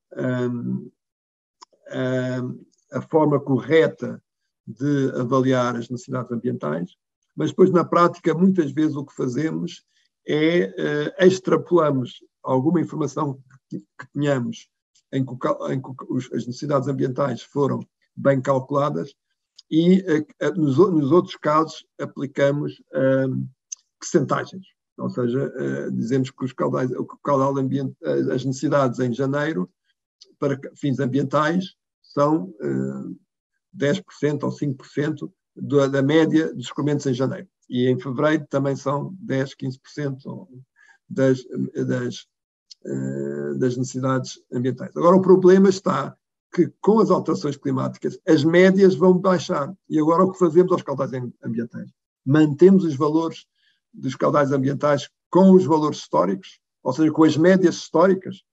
a, a forma correta de avaliar as necessidades ambientais, mas depois, na prática, muitas vezes o que fazemos é uh, extrapolamos alguma informação que, que tenhamos em que, em que os, as necessidades ambientais foram bem calculadas e uh, nos, nos outros casos aplicamos uh, percentagens. Ou seja, uh, dizemos que os caudais, o caudal ambiente, as necessidades em janeiro para fins ambientais são uh, dez por cento ou cinco por cento da, da média dos escoamentos em janeiro. E em fevereiro também são dez, quinze por cento das, das, uh, das necessidades ambientais. Agora, o problema está que, com as alterações climáticas, as médias vão baixar. E agora o que fazemos aos caudais ambientais? Mantemos os valores dos caudais ambientais com os valores históricos, ou seja, com as médias históricas.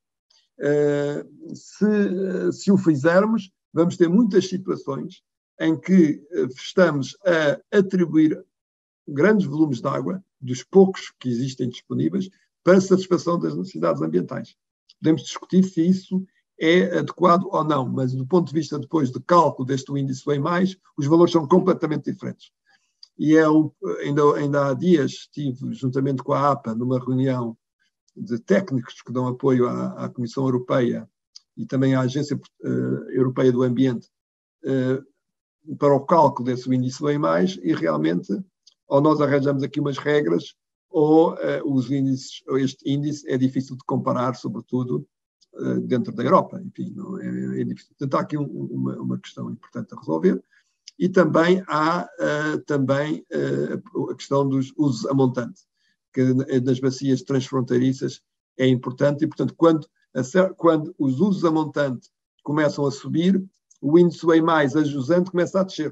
Uh, se, se o fizermos, vamos ter muitas situações em que uh, estamos a atribuir grandes volumes de água, dos poucos que existem disponíveis, para satisfação das necessidades ambientais. Podemos discutir se isso é adequado ou não, mas do ponto de vista depois de cálculo deste índice bem mais, os valores são completamente diferentes. E é um, ainda, ainda há dias estive, juntamente com a A P A, numa reunião de técnicos que dão apoio à, à Comissão Europeia e também à Agência uh, Europeia do Ambiente uh, para o cálculo desse índice bem mais, e realmente ou nós arranjamos aqui umas regras ou uh, os índices, ou este índice é difícil de comparar, sobretudo uh, dentro da Europa. Enfim, não é, é difícil. Portanto, há aqui um, uma, uma questão importante a resolver. E também há uh, também, uh, a questão dos usos a montante, que nas bacias transfronteiriças é importante, e, portanto, quando, a, quando os usos a montante começam a subir, o índice bem mais ajusante começa a descer.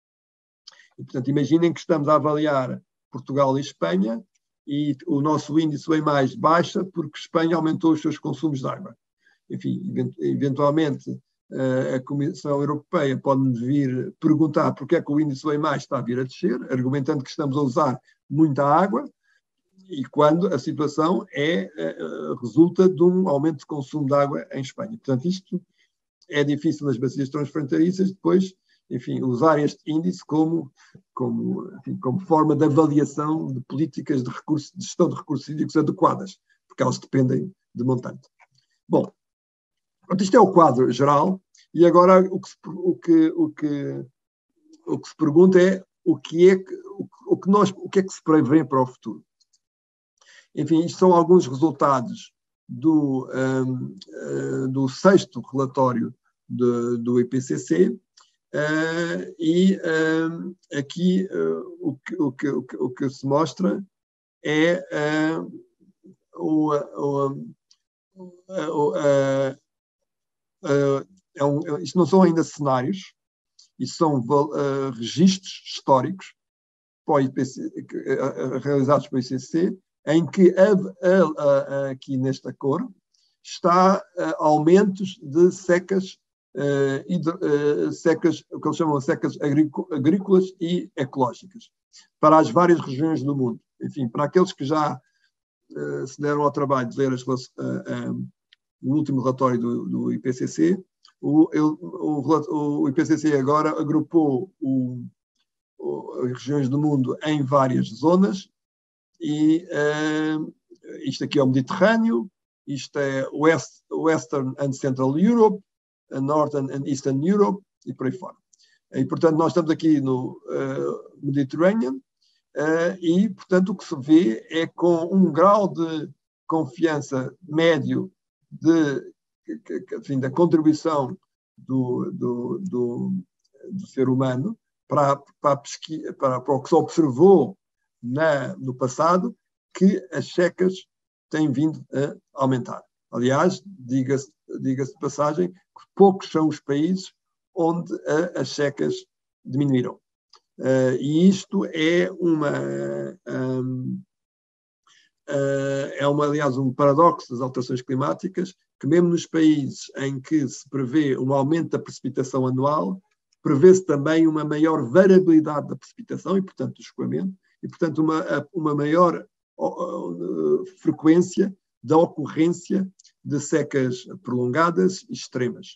E, portanto, imaginem que estamos a avaliar Portugal e Espanha, e o nosso índice bem mais baixa porque Espanha aumentou os seus consumos de água. Enfim, eventualmente, a Comissão Europeia pode-nos vir perguntar porque é que o índice bem mais está a vir a descer, argumentando que estamos a usar muita água, e quando a situação é, resulta de um aumento de consumo de água em Espanha. Portanto, isto é difícil nas bacias transfronteiriças depois, enfim, usar este índice como, como, enfim, como forma de avaliação de políticas de, recursos, de gestão de recursos hídricos adequadas, porque elas dependem de montante. Bom, isto é o quadro geral, e agora o que se, o que, o que, o que se pergunta é o que é que, o, o que nós, o que é que se prevê para o futuro. Enfim, isto são alguns resultados do, um, uh, do sexto relatório de, do I P C C, uh, e um, aqui uh, o, que, o, que, o, que, o que se mostra é uh, o, o, o, uh, uh, é um, isto não são ainda cenários, isto são uh, registros históricos para o I P C C, uh, realizados pelo I P C C, em que a, a, a, aqui nesta cor está uh, aumentos de secas, uh, hidro, uh, secas, o que eles chamam de secas agrícolas e ecológicas, para as várias regiões do mundo. Enfim, para aqueles que já uh, se deram ao trabalho de ler as, uh, um, o último relatório do, do I P C C, o, ele, o, o I P C C agora agrupou o, o, as regiões do mundo em várias zonas. E uh, isto aqui é o Mediterrâneo, isto é West, Western and Central Europe, Northern and Eastern Europe, e por aí fora. E, portanto, nós estamos aqui no uh, Mediterranean, uh, e, portanto, o que se vê é com um grau de confiança médio de, enfim, da contribuição do, do, do, do ser humano para, para, a pesquisa, para, para o que se observou Na, no passado, que as secas têm vindo a aumentar. Aliás, diga-se diga-se de passagem que poucos são os países onde a, as secas diminuíram. Uh, e isto é uma, um, uh, é, uma, aliás, um paradoxo das alterações climáticas, que mesmo nos países em que se prevê um aumento da precipitação anual, prevê-se também uma maior variabilidade da precipitação e, portanto, do escoamento, e, portanto, uma, uma maior uh, frequência da ocorrência de secas prolongadas e extremas.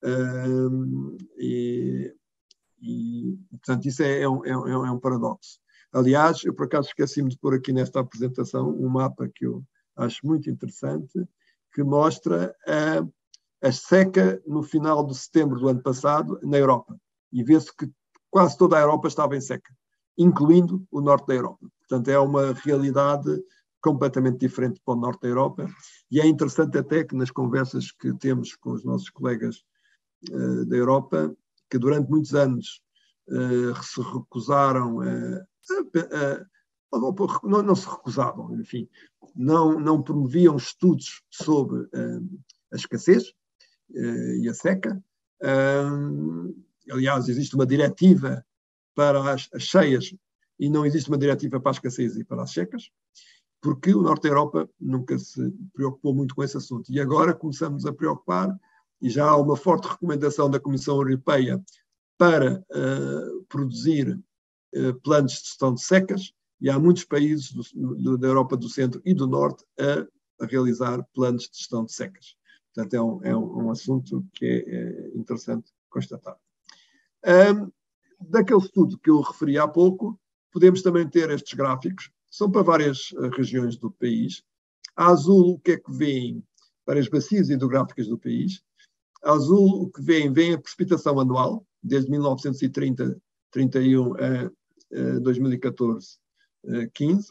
Uh, e, e, portanto, isso é, é, um, é, um, é um paradoxo. Aliás, eu por acaso esqueci-me de pôr aqui nesta apresentação um mapa que eu acho muito interessante, que mostra a, a seca no final de setembro do ano passado na Europa. E vê-se que quase toda a Europa estava em seca, incluindo o norte da Europa. Portanto, é uma realidade completamente diferente para o norte da Europa. E é interessante até que nas conversas que temos com os nossos colegas uh, da Europa, que durante muitos anos uh, se recusaram a, a, a, a não, não se recusavam, enfim, não, não promoviam estudos sobre uh, a escassez uh, e a seca. Uh, aliás, existe uma diretiva para as, as cheias e não existe uma diretiva para a escassez e para as secas, porque o norte da Europa nunca se preocupou muito com esse assunto. E agora começamos a preocupar, e já há uma forte recomendação da Comissão Europeia para uh, produzir uh, planos de gestão de secas, e há muitos países do, do, da Europa do Centro e do Norte a, a realizar planos de gestão de secas. Portanto, é um, é um, um assunto que é, é interessante constatar. Um, daquele estudo que eu referi há pouco, podemos também ter estes gráficos, são para várias uh, regiões do país. A azul, o que é que vêem? Várias bacias hidrográficas do país. A azul, o que vêem? Vêem a precipitação anual, desde mil novecentos e trinta, trinta e um a, a dois mil e catorze, quinze.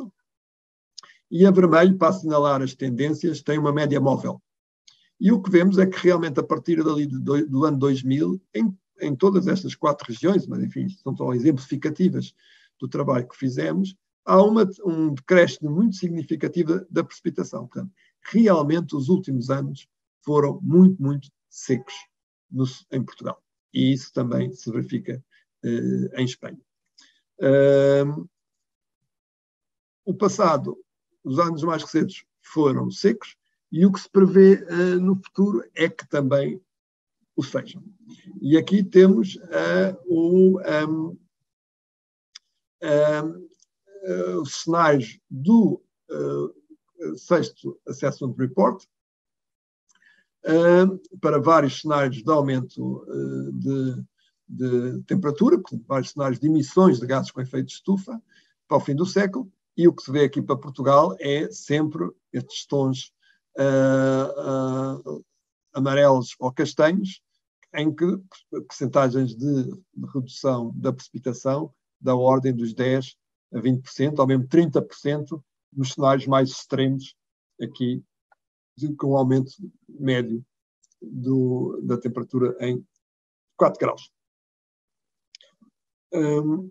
E a vermelho, para assinalar as tendências, tem uma média móvel. E o que vemos é que realmente a partir dali do, do ano dois mil, em, em todas estas quatro regiões, mas enfim, são tão exemplificativas do trabalho que fizemos, há uma, um decréscimo muito significativo da precipitação. Portanto, realmente os últimos anos foram muito, muito secos no, em Portugal. E isso também se verifica uh, em Espanha. Uh, o passado, os anos mais recentes foram secos, e o que se prevê uh, no futuro é que também o sejam. E aqui temos uh, o, um, um, uh, os cenários do uh, sexto Assessment Report, uh, para vários cenários de aumento uh, de, de temperatura, vários cenários de emissões de gases com efeito de estufa para o fim do século, e o que se vê aqui para Portugal é sempre estes tons uh, uh, amarelos ou castanhos, em que percentagens de, de redução da precipitação da ordem dos dez a vinte por cento, ou mesmo trinta por cento nos cenários mais extremos, aqui, com um aumento médio do, da temperatura em quatro graus. Um,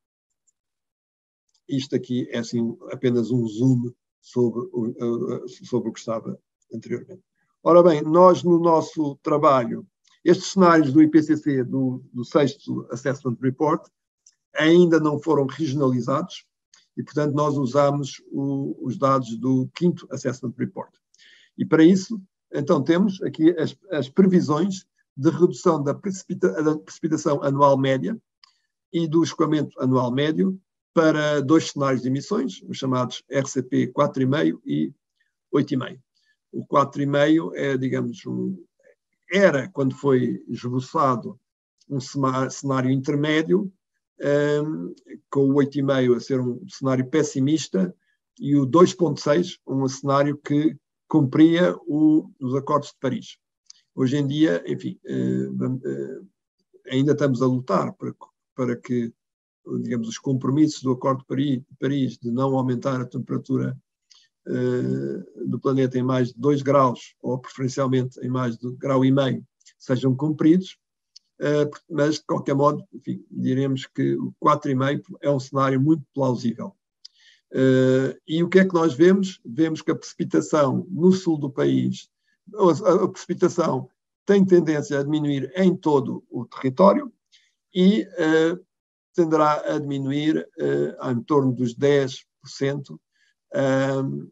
isto aqui é assim, apenas um zoom sobre o, sobre o que estava anteriormente. Ora bem, nós no nosso trabalho, estes cenários do I P C C, do, do sexto Assessment Report, ainda não foram regionalizados e, portanto, nós usamos o, os dados do quinto Assessment Report. E para isso, então, temos aqui as, as previsões de redução da, precipita, da precipitação anual média e do escoamento anual médio para dois cenários de emissões, os chamados R C P quatro vírgula cinco e oito vírgula cinco. O quatro vírgula cinco é, digamos, um, era, quando foi esboçado, um cenário intermédio, um, com o oito vírgula cinco a ser um cenário pessimista e o dois vírgula seis um cenário que cumpria o, os Acordos de Paris. Hoje em dia, enfim, uh, uh, ainda estamos a lutar para, para que, digamos, os compromissos do Acordo de Paris, de Paris de não aumentar a temperatura uh, do planeta em mais de dois graus, ou preferencialmente em mais de um grau e meio, sejam cumpridos, uh, mas, de qualquer modo, enfim, diremos que o quatro vírgula cinco é um cenário muito plausível. Uh, e o que é que nós vemos? Vemos que a precipitação no sul do país, a, a precipitação tem tendência a diminuir em todo o território e uh, tenderá a diminuir uh, em torno dos dez por cento uh,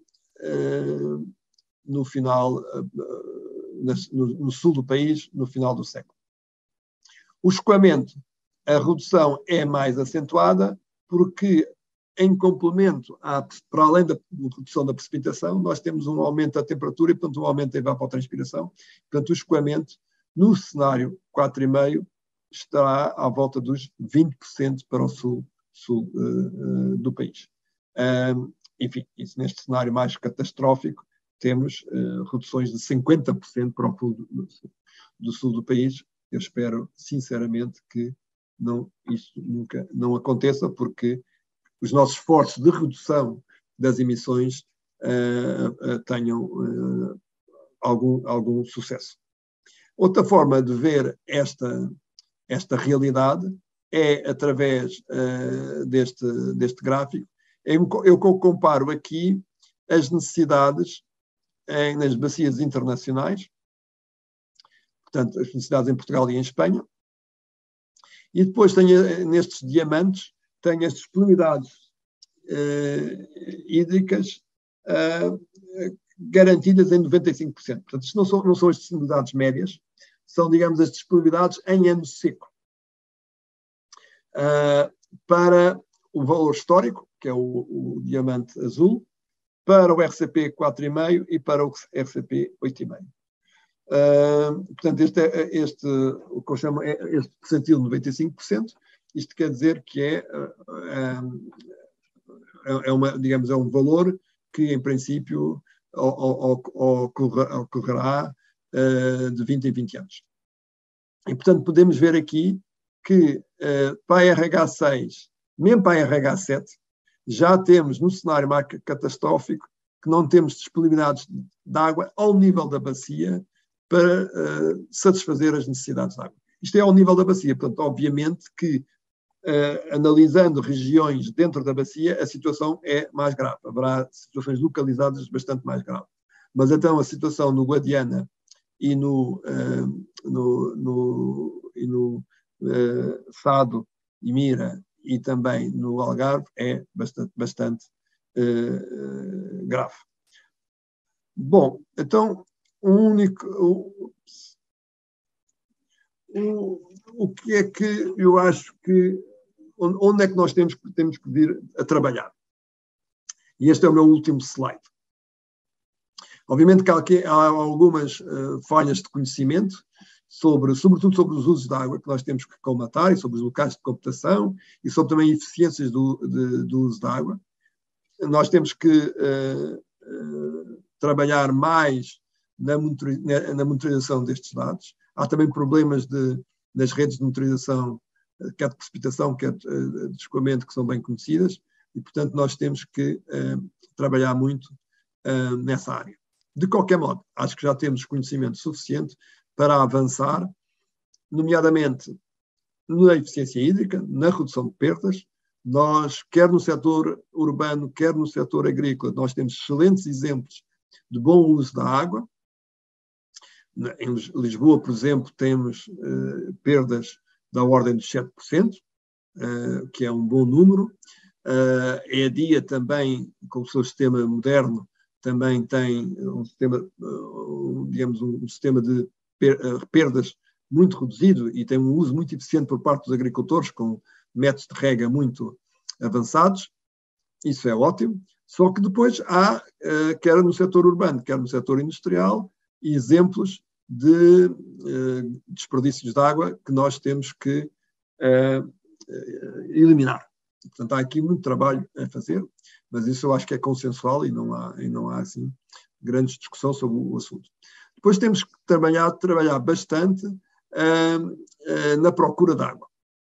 uh, no final, uh, no, no sul do país, no final do século. O escoamento, a redução é mais acentuada porque, em complemento, à, para além da redução da precipitação, nós temos um aumento da temperatura e, portanto, um aumento da evapotranspiração. Portanto, o escoamento, no cenário quatro vírgula cinco, estará à volta dos vinte por cento para o sul, sul uh, uh, do país. Um, enfim, isso neste cenário mais catastrófico, temos uh, reduções de cinquenta por cento para o sul do, do sul do país. Eu espero, sinceramente, que não, isso nunca não aconteça, porque os nossos esforços de redução das emissões uh, uh, tenham uh, algum, algum sucesso. Outra forma de ver esta, esta realidade é através uh, deste, deste gráfico. Eu, eu comparo aqui as necessidades em, nas bacias internacionais, portanto, as necessidades em Portugal e em Espanha, e depois tenho nestes diamantes, tenho as disponibilidades uh, hídricas uh, garantidas em noventa e cinco por cento. Portanto, isto não são, não são as disponibilidades médias, são, digamos, as disponibilidades em ano seco. Uh, para o valor histórico, que é o, o diamante azul, para o R C P quatro vírgula cinco e para o R C P oito vírgula cinco. Uh, portanto, este, é, este, o que eu chamo é este percentil de noventa e cinco por cento, isto quer dizer que é, uh, é, uma, digamos, é um valor que, em princípio, ocorrerá uh, de vinte em vinte anos. E, portanto, podemos ver aqui que uh, para a R H seis, mesmo para a R H sete, já temos no cenário mais catastrófico que não temos disponibilidades de água ao nível da bacia para uh, satisfazer as necessidades de água. Isto é ao nível da bacia, portanto, obviamente que, uh, analisando regiões dentro da bacia, a situação é mais grave. Haverá situações localizadas bastante mais graves. Mas então a situação no Guadiana e no, uh, no, no, e no uh, Fado e Mira e também no Algarve é bastante, bastante uh, uh, grave. Bom, então, o único... O, o, o que é que eu acho que... Onde é que nós temos, temos que vir a trabalhar? E este é o meu último slide. Obviamente que há, aqui, há algumas uh, falhas de conhecimento, sobre, sobretudo sobre os usos da água que nós temos que colmatar, e sobre os locais de computação, e sobre também eficiências do, de, do uso da água. Nós temos que uh, uh, trabalhar mais na, monitor, na, na monitorização destes dados. Há também problemas de, nas redes de monitorização, quer de precipitação, quer de, uh, de escoamento, que são bem conhecidas, e, portanto, nós temos que uh, trabalhar muito uh, nessa área. De qualquer modo, acho que já temos conhecimento suficiente para avançar, nomeadamente na eficiência hídrica, na redução de perdas. Nós, quer no setor urbano, quer no setor agrícola, nós temos excelentes exemplos de bom uso da água. Em Lisboa, por exemplo, temos uh, perdas da ordem dos sete por cento, uh, que é um bom número. Uh, a EDIA também, com o seu sistema moderno, também tem um sistema, uh, digamos, um sistema de perdas muito reduzido e tem um uso muito eficiente por parte dos agricultores, com métodos de rega muito avançados. Isso é ótimo. Só que depois há, uh, quer no setor urbano, quer no setor industrial, exemplos de uh, desperdícios de água que nós temos que uh, eliminar. Portanto, há aqui muito trabalho a fazer, mas isso eu acho que é consensual e não há, e não há assim, grande discussão sobre o assunto. Depois temos que trabalhar, trabalhar bastante uh, uh, na procura de água.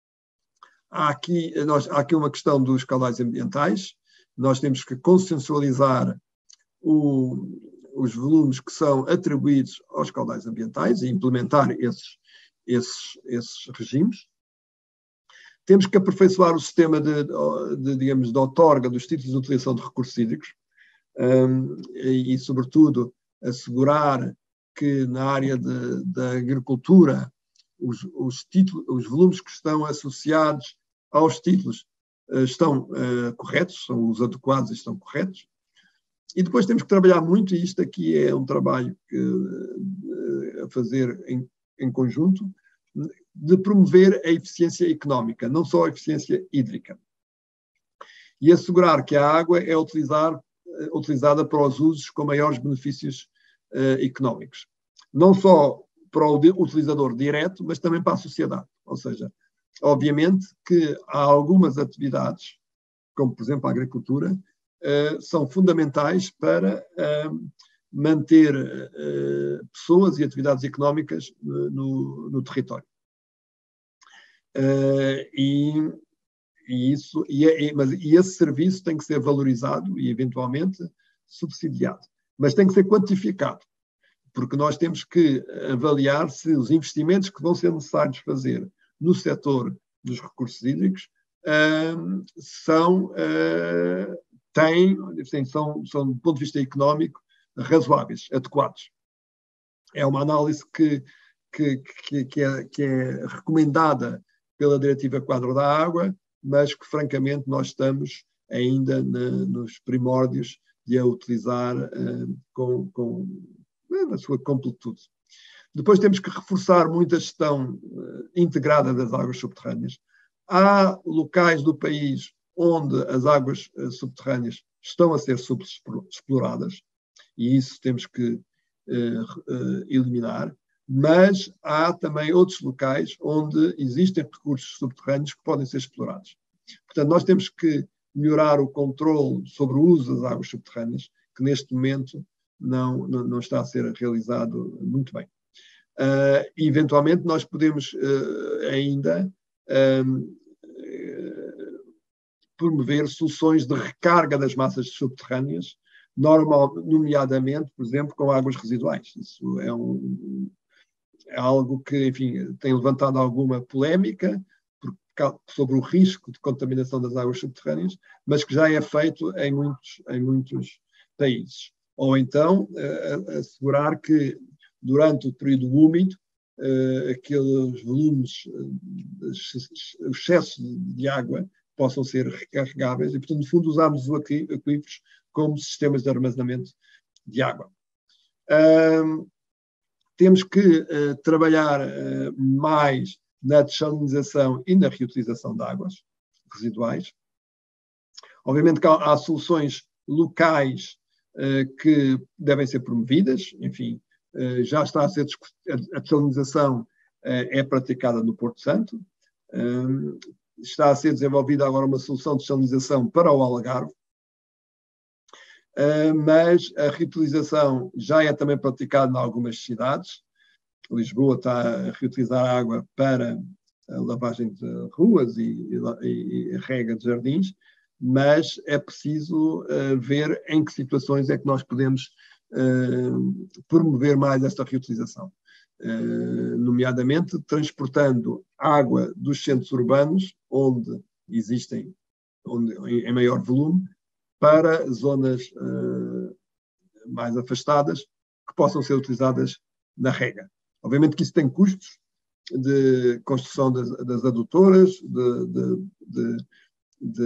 Há aqui, nós, há aqui uma questão dos caudais ambientais. Nós temos que consensualizar o, os volumes que são atribuídos aos caudais ambientais e implementar esses, esses, esses regimes. Temos que aperfeiçoar o sistema de, de, de, digamos, de outorga dos títulos de utilização de recursos hídricos um, e, e, sobretudo, assegurar que na área de, da agricultura os, os, títulos, os volumes que estão associados aos títulos uh, estão uh, corretos, são os adequados e estão corretos. e depois temos que trabalhar muito, e isto aqui é um trabalho que, a fazer em, em conjunto, de promover a eficiência económica, não só a eficiência hídrica. E assegurar que a água é utilizar, utilizada para os usos com maiores benefícios uh, económicos. Não só para o utilizador direto, mas também para a sociedade. Ou seja, obviamente que há algumas atividades, como por exemplo a agricultura, uh, são fundamentais para uh, manter uh, pessoas e atividades económicas uh, no, no território. Uh, e, e, isso, e, é, mas, e esse serviço tem que ser valorizado e eventualmente subsidiado. Mas tem que ser quantificado, porque nós temos que avaliar se os investimentos que vão ser necessários fazer no setor dos recursos hídricos uh, são, uh, têm, são, são, do ponto de vista económico, razoáveis, adequados. É uma análise que, que, que, que, é, que é recomendada pela Diretiva Quadro da Água, mas que, francamente, nós estamos ainda na, nos primórdios de a utilizar uh, com, com, na sua completude. Depois temos que reforçar muito a gestão uh, integrada das águas subterrâneas. Há locais do país onde as águas uh, subterrâneas estão a ser subexploradas, e isso temos que uh, uh, eliminar, mas há também outros locais onde existem recursos subterrâneos que podem ser explorados. Portanto, nós temos que melhorar o controle sobre o uso das águas subterrâneas, que neste momento não, não, não está a ser realizado muito bem. Uh, e, eventualmente, nós podemos uh, ainda um, uh, promover soluções de recarga das massas subterrâneas, normal, nomeadamente, por exemplo, com águas residuais. Isso é, um, é algo que, enfim, tem levantado alguma polémica sobre o risco de contaminação das águas subterrâneas, mas que já é feito em muitos, em muitos países. Ou então, uh, assegurar que, durante o período úmido, uh, aqueles volumes, uh, o excesso de água, possam ser recarregáveis e, portanto, no fundo, usarmos os aquíferos como sistemas de armazenamento de água. Uh, temos que uh, trabalhar uh, mais na desalinização e na reutilização de águas residuais. Obviamente que há, há soluções locais uh, que devem ser promovidas, enfim, uh, já está a ser a desalinização uh, é praticada no Porto Santo, uh, está a ser desenvolvida agora uma solução de desalinização para o Algarve, uh, mas a reutilização já é também praticada em algumas cidades. Lisboa está a reutilizar a água para a lavagem de ruas e, e, e rega de jardins, mas é preciso uh, ver em que situações é que nós podemos uh, promover mais esta reutilização. Uh, nomeadamente transportando água dos centros urbanos, onde existem, onde, em, em maior volume, para zonas uh, mais afastadas, que possam ser utilizadas na rega. Obviamente que isso tem custos de construção das, das adutoras, de, de, de, de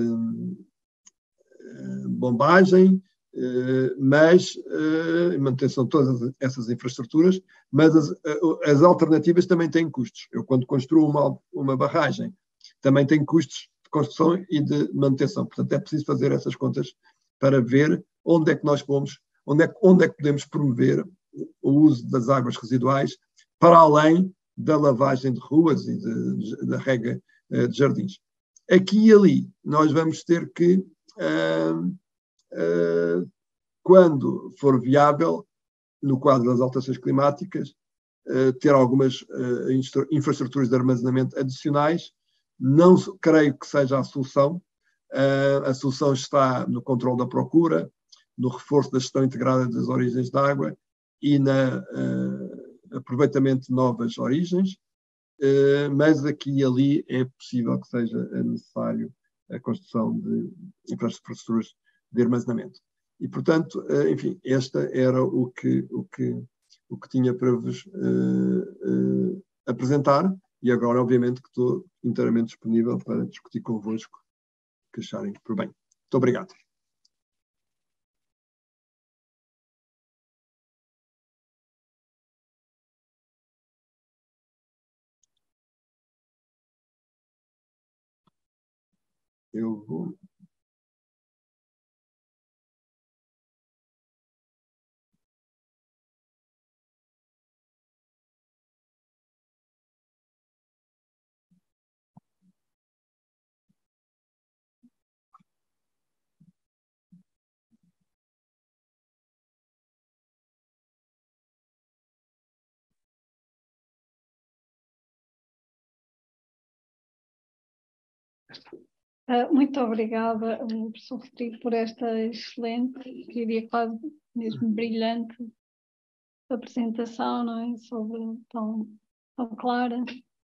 uh, bombagem, uh, mas uh, manutenção de todas essas infraestruturas, mas as, as alternativas também têm custos. Eu, quando construo uma, uma barragem, também tem custos de construção e de manutenção. Portanto, é preciso fazer essas contas para ver onde é que nós pomos, onde é, onde é que podemos promover o uso das águas residuais para além da lavagem de ruas e da rega uh, de jardins. Aqui e ali, nós vamos ter que, uh, uh, quando for viável, no quadro das alterações climáticas, uh, ter algumas uh, infraestruturas de armazenamento adicionais. Não creio que seja a solução. Uh, a solução está no controle da procura, no reforço da gestão integrada das origens da água e na uh, aproveitamento de novas origens, uh, mas aqui e ali é possível que seja necessário a construção de infraestruturas de armazenamento. E, portanto, uh, enfim, este era o que, o que, o que tinha para vos uh, uh, apresentar, e agora, obviamente, que estou inteiramente disponível para discutir convosco o que acharem por bem. Muito obrigado. Eu vou... Uh, muito obrigada, uh, professor Rodrigo, por esta excelente, diria quase mesmo brilhante apresentação, não é? Sobre tão, tão clara,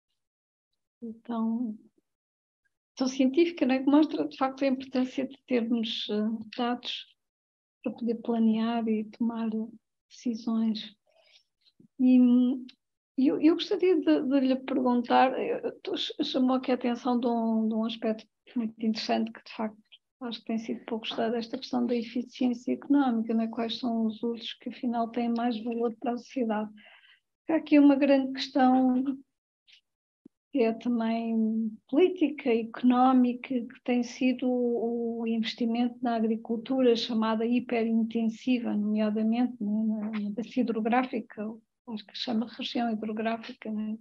tão, tão científica, não é? Que mostra de facto a importância de termos uh, dados para poder planear e tomar decisões. E eu, eu gostaria de, de lhe perguntar, eu, chamou aqui a atenção de um, de um aspecto muito interessante que de facto acho que tem sido pouco estudado, esta questão da eficiência económica, né? Quais são os usos que afinal têm mais valor para a sociedade. Há aqui uma grande questão que é também política, económica, que tem sido o investimento na agricultura chamada hiperintensiva, nomeadamente né, na bacia hidrográfica, acho que se chama região hidrográfica, né,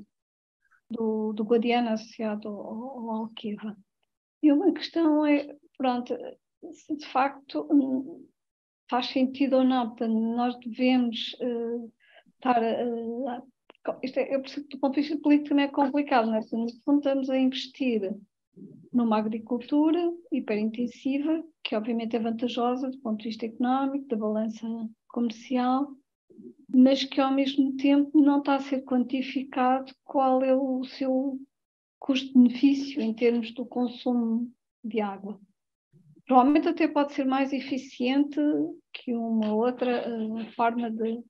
do, do Guadiana associado ao, ao Alqueva. E uma questão é, pronto, se de facto faz sentido ou não, portanto, nós devemos uh, estar uh, isto é, eu percebo que do ponto de vista político também é complicado, não é? Porque no fundo estamos a investir numa agricultura hiperintensiva, que obviamente é vantajosa do ponto de vista económico, da balança comercial, mas que ao mesmo tempo não está a ser quantificado qual é o seu custo-benefício em termos do consumo de água. Provavelmente até pode ser mais eficiente que uma outra uh, forma de,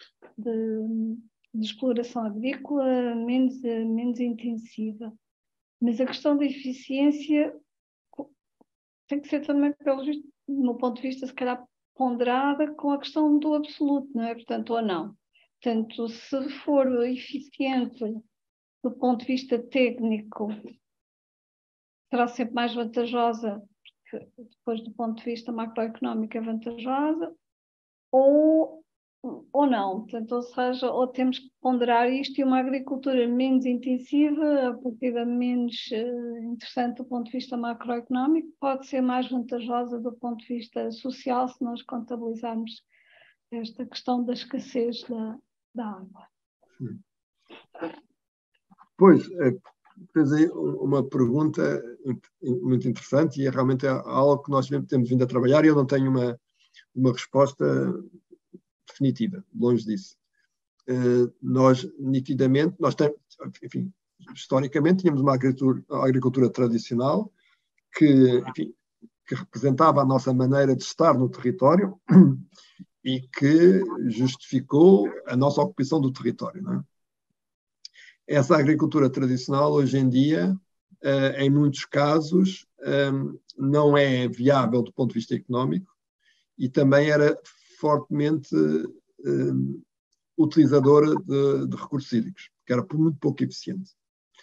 de, de exploração agrícola menos, uh, menos intensiva. Mas a questão da eficiência tem que ser também, pelo visto, do meu ponto de vista, se calhar ponderada com a questão do absoluto, não é? Portanto, ou não. Portanto, se for eficiente do ponto de vista técnico, será sempre mais vantajosa, porque depois do ponto de vista macroeconómico é vantajosa, ou, ou não. Portanto, ou seja, ou temos que ponderar isto e uma agricultura menos intensiva, a partida menos uh, interessante do ponto de vista macroeconómico, pode ser mais vantajosa do ponto de vista social se nós contabilizarmos esta questão da escassez da, da água. Pois, fez aí uma pergunta muito interessante e é realmente algo que nós temos vindo a trabalhar e eu não tenho uma, uma resposta definitiva, longe disso. Uh, nós, nitidamente, nós temos, enfim, historicamente tínhamos uma agricultura, uma agricultura tradicional que, enfim, que representava a nossa maneira de estar no território e que justificou a nossa ocupação do território, não é? Essa agricultura tradicional, hoje em dia, uh, em muitos casos, um, não é viável do ponto de vista económico e também era fortemente um, utilizadora de, de recursos hídricos, que era muito pouco eficiente.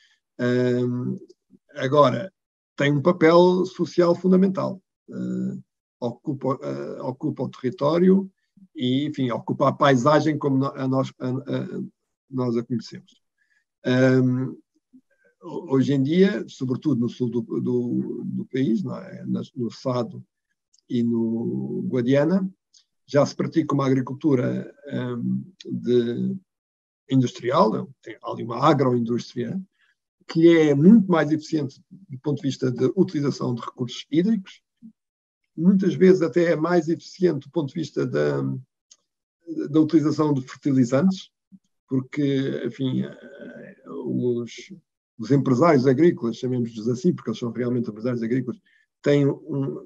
Um, agora, tem um papel social fundamental. Uh, ocupa, uh, ocupa o território e, enfim, ocupa a paisagem como a nós a, a, nós a conhecemos. Um, hoje em dia, sobretudo no sul do, do, do país, não é? No Sado e no Guadiana, já se pratica uma agricultura um, de, industrial, tem ali uma agroindústria, que é muito mais eficiente do ponto de vista de utilização de recursos hídricos, muitas vezes até é mais eficiente do ponto de vista da, da utilização de fertilizantes, porque, enfim, os, os empresários agrícolas, chamemos-los assim, porque eles são realmente empresários agrícolas, têm um,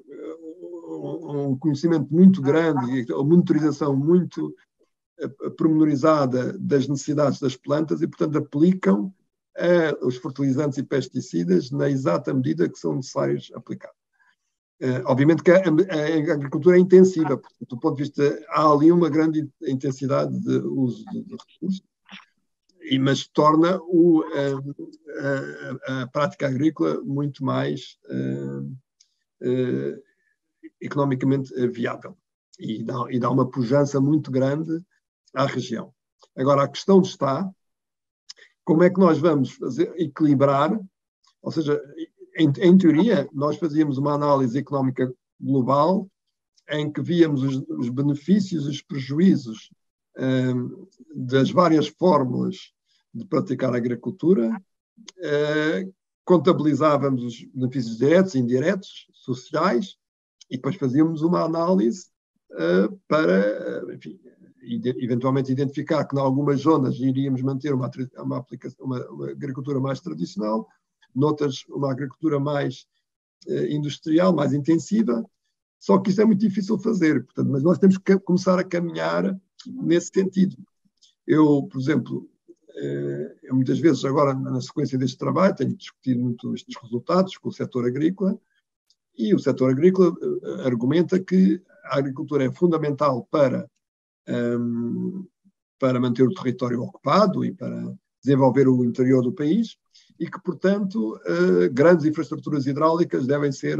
um conhecimento muito grande, uma monitorização muito pormenorizada das necessidades das plantas e, portanto, aplicam uh, os fertilizantes e pesticidas na exata medida que são necessários aplicar. Uh, obviamente que a, a agricultura é intensiva, portanto, do ponto de vista, há ali uma grande intensidade de uso de, de recursos. e, mas torna o, a, a, a prática agrícola muito mais uh, uh, economicamente viável e dá, e dá uma pujança muito grande à região. Agora, a questão está como é que nós vamos fazer, equilibrar, ou seja, em, em teoria, nós fazíamos uma análise económica global em que víamos os, os benefícios e os prejuízos um, das várias fórmulas de praticar a agricultura, uh, contabilizávamos os benefícios diretos e indiretos, sociais, e depois fazíamos uma análise uh, para, uh, enfim, eventualmente identificar que em algumas zonas iríamos manter uma, uma, aplicação, uma, uma agricultura mais tradicional, noutras uma agricultura mais uh, industrial, mais intensiva, só que isso é muito difícil fazer, portanto, mas nós temos que começar a caminhar nesse sentido. Eu, por exemplo, uh, eu muitas vezes agora na sequência deste trabalho tenho discutido muito estes resultados com o setor agrícola, e o setor agrícola uh, argumenta que a agricultura é fundamental para Um, para manter o território ocupado e para desenvolver o interior do país e que, portanto, uh, grandes infraestruturas hidráulicas devem ser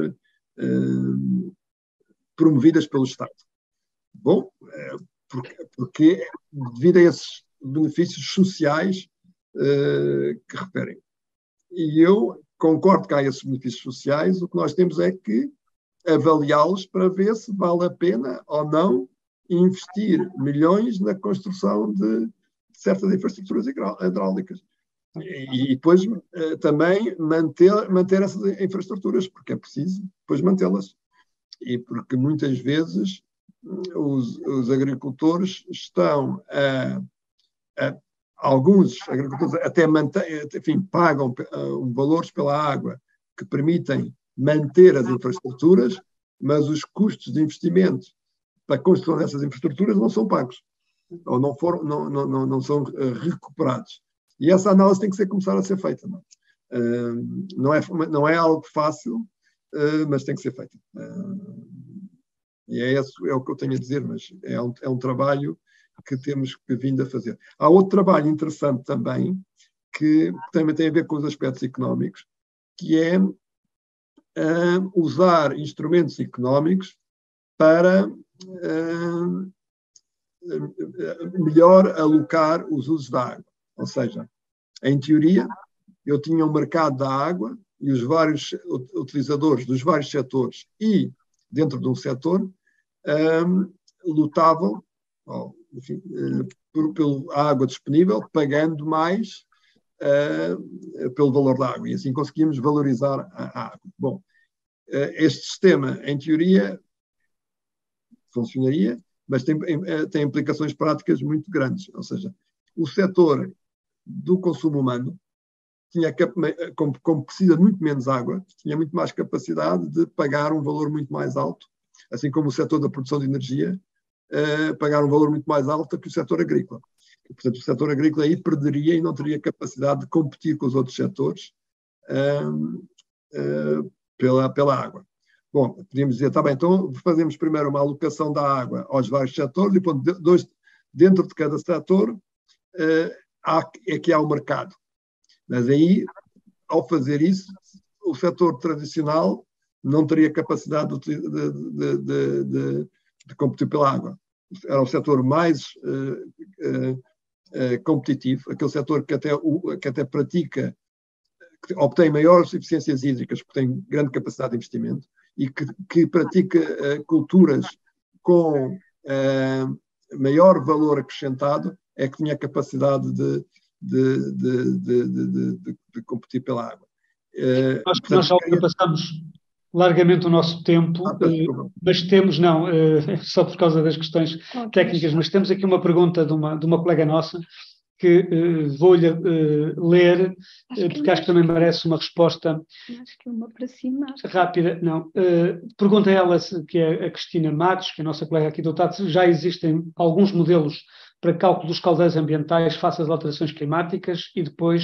uh, promovidas pelo Estado. Bom, uh, porque, porque devido a esses benefícios sociais uh, que referem. E eu concordo que há esses benefícios sociais, o que nós temos é que avaliá-los para ver se vale a pena ou não investir milhões na construção de certas infraestruturas hidráulicas. E, e depois eh, também manter, manter essas infraestruturas, porque é preciso depois mantê-las. E porque muitas vezes os, os agricultores estão a, a alguns agricultores até mantém, enfim, pagam uh, valores pela água que permitem manter as infraestruturas, mas os custos de investimento para a construção dessas infraestruturas não são pagos, ou não, foram, não, não, não são uh, recuperados. E essa análise tem que ser, começar a ser feita. Não, uh, não, é, não é algo fácil, uh, mas tem que ser feita. Uh, e é, esse, é o que eu tenho a dizer, mas é um, é um trabalho que temos que vir a fazer. Há outro trabalho interessante também, que também tem a ver com os aspectos económicos, que é uh, usar instrumentos económicos para Uh, melhor alocar os usos da água. Ou seja, em teoria, eu tinha um mercado da água e os vários utilizadores dos vários setores e, dentro de um setor, um, lutavam oh, enfim, uh, por, pela água disponível, pagando mais uh, pelo valor da água. E assim conseguimos valorizar a, a água. Bom, uh, este sistema, em teoria, funcionaria, mas tem, tem implicações práticas muito grandes. Ou seja, o setor do consumo humano tinha, como, como precisa muito menos água, tinha muito mais capacidade de pagar um valor muito mais alto, assim como o setor da produção de energia, uh, pagar um valor muito mais alto que o setor agrícola. E, portanto, o setor agrícola aí perderia e não teria capacidade de competir com os outros setores uh, uh, pela, pela água. Bom, podíamos dizer, está bem, então fazemos primeiro uma alocação da água aos vários setores e depois, dentro de cada setor, uh, há, é que há o mercado. Mas aí, ao fazer isso, o setor tradicional não teria capacidade de, de, de, de, de, de competir pela água. Era o setor mais uh, uh, uh, competitivo, aquele setor que até, uh, que até pratica, que obtém maiores eficiências hídricas, porque tem grande capacidade de investimento, e que, que pratica uh, culturas com uh, maior valor acrescentado, é que tinha capacidade de, de, de, de, de, de, de competir pela água. Uh, Acho que nós já ultrapassamos largamente o nosso tempo, ah, uh, mas temos, não, uh, só por causa das questões técnicas, mas temos aqui uma pergunta de uma, de uma colega nossa, que uh, vou-lhe uh, ler, acho uh, porque acho que também merece uma resposta acho que é uma para cima, rápida. Não, uh, pergunta ela, se, que é a Cristina Matos, que é a nossa colega aqui do T A T, já existem alguns modelos para cálculo dos caudais ambientais face às alterações climáticas, e depois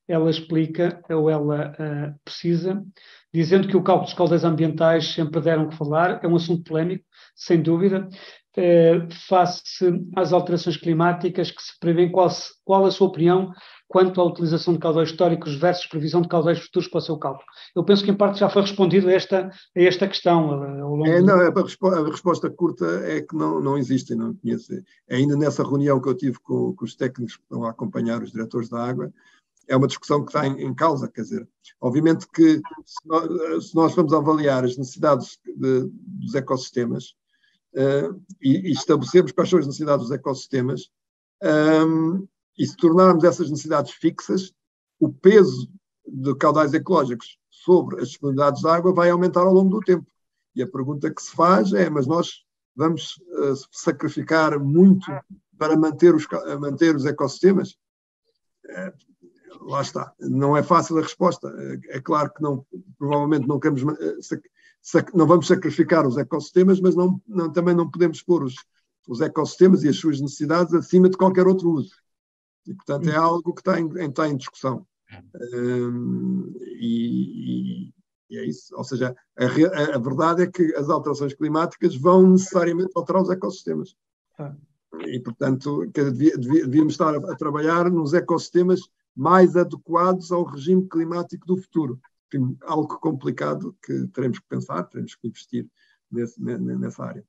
ela explica, ou ela uh, precisa, dizendo que o cálculo dos caudais ambientais sempre deram que falar, é um assunto polémico, sem dúvida, uh, face às alterações climáticas que se prevêem. Qual, qual a sua opinião quanto à utilização de caudais históricos versus previsão de caudais futuros para o seu cálculo? Eu penso que, em parte, já foi respondido a esta, a esta questão. Ao longo é, do... não, a, respo a resposta curta é que não, não existem, não conheço. Ainda nessa reunião que eu tive com, com os técnicos que estão a acompanhar os diretores da água, é uma discussão que está em, em causa, quer dizer, obviamente que se nós, se nós vamos avaliar as necessidades de, dos ecossistemas uh, e, e estabelecemos quais são as necessidades dos ecossistemas, um, e se tornarmos essas necessidades fixas, o peso de caudais ecológicos sobre as disponibilidades de água vai aumentar ao longo do tempo. E a pergunta que se faz é, mas nós vamos uh, sacrificar muito para manter os, manter os ecossistemas? Uh, Lá está. Não é fácil a resposta. É claro que não, provavelmente não, queremos, não vamos sacrificar os ecossistemas, mas não, não, também não podemos pôr os, os ecossistemas e as suas necessidades acima de qualquer outro uso. E, portanto, é algo que está em, está em discussão. Um, e, e é isso. Ou seja, a, a, a verdade é que as alterações climáticas vão necessariamente alterar os ecossistemas. E, portanto, devíamos estar a, a trabalhar nos ecossistemas mais adequados ao regime climático do futuro. Enfim, algo complicado que teremos que pensar, teremos que investir nesse, nessa área.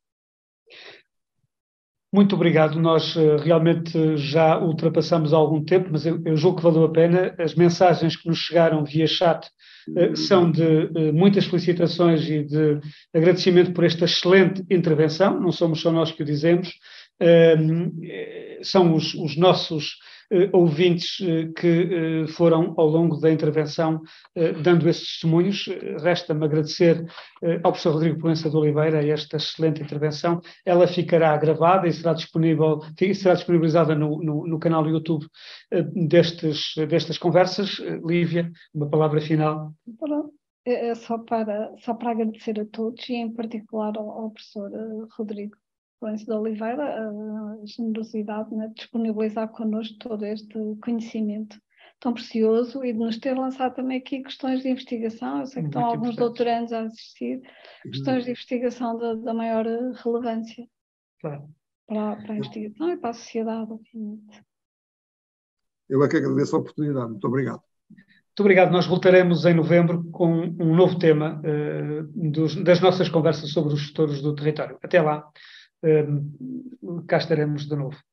Muito obrigado. Nós uh, realmente já ultrapassamos há algum tempo, mas eu, eu julgo que valeu a pena. As mensagens que nos chegaram via chat uh, são de uh, muitas felicitações e de agradecimento por esta excelente intervenção. Não somos só nós que o dizemos. Uh, são os, os nossos Uh, ouvintes uh, que uh, foram ao longo da intervenção uh, dando esses testemunhos. Uh, Resta-me agradecer uh, ao professor Rodrigo Proença de Oliveira esta excelente intervenção. Ela ficará gravada e será disponível, será disponibilizada no, no, no canal do YouTube uh, destes, destas conversas. Uh, Lívia, uma palavra final. É só para, só para agradecer a todos e em particular ao, ao professor uh, Rodrigo Proença de Oliveira, a generosidade, né, de disponibilizar connosco todo este conhecimento tão precioso e de nos ter lançado também aqui questões de investigação. Eu sei que estão Muito alguns importante. doutorandos a assistir, questões de investigação da, da maior relevância Claro. para, para a investigação e para a sociedade, obviamente. Eu é que agradeço a oportunidade. Muito obrigado. Muito obrigado. Nós voltaremos em novembro com um novo tema uh, dos, das nossas conversas sobre os gestores do território. Até lá. Um, cá estaremos de novo.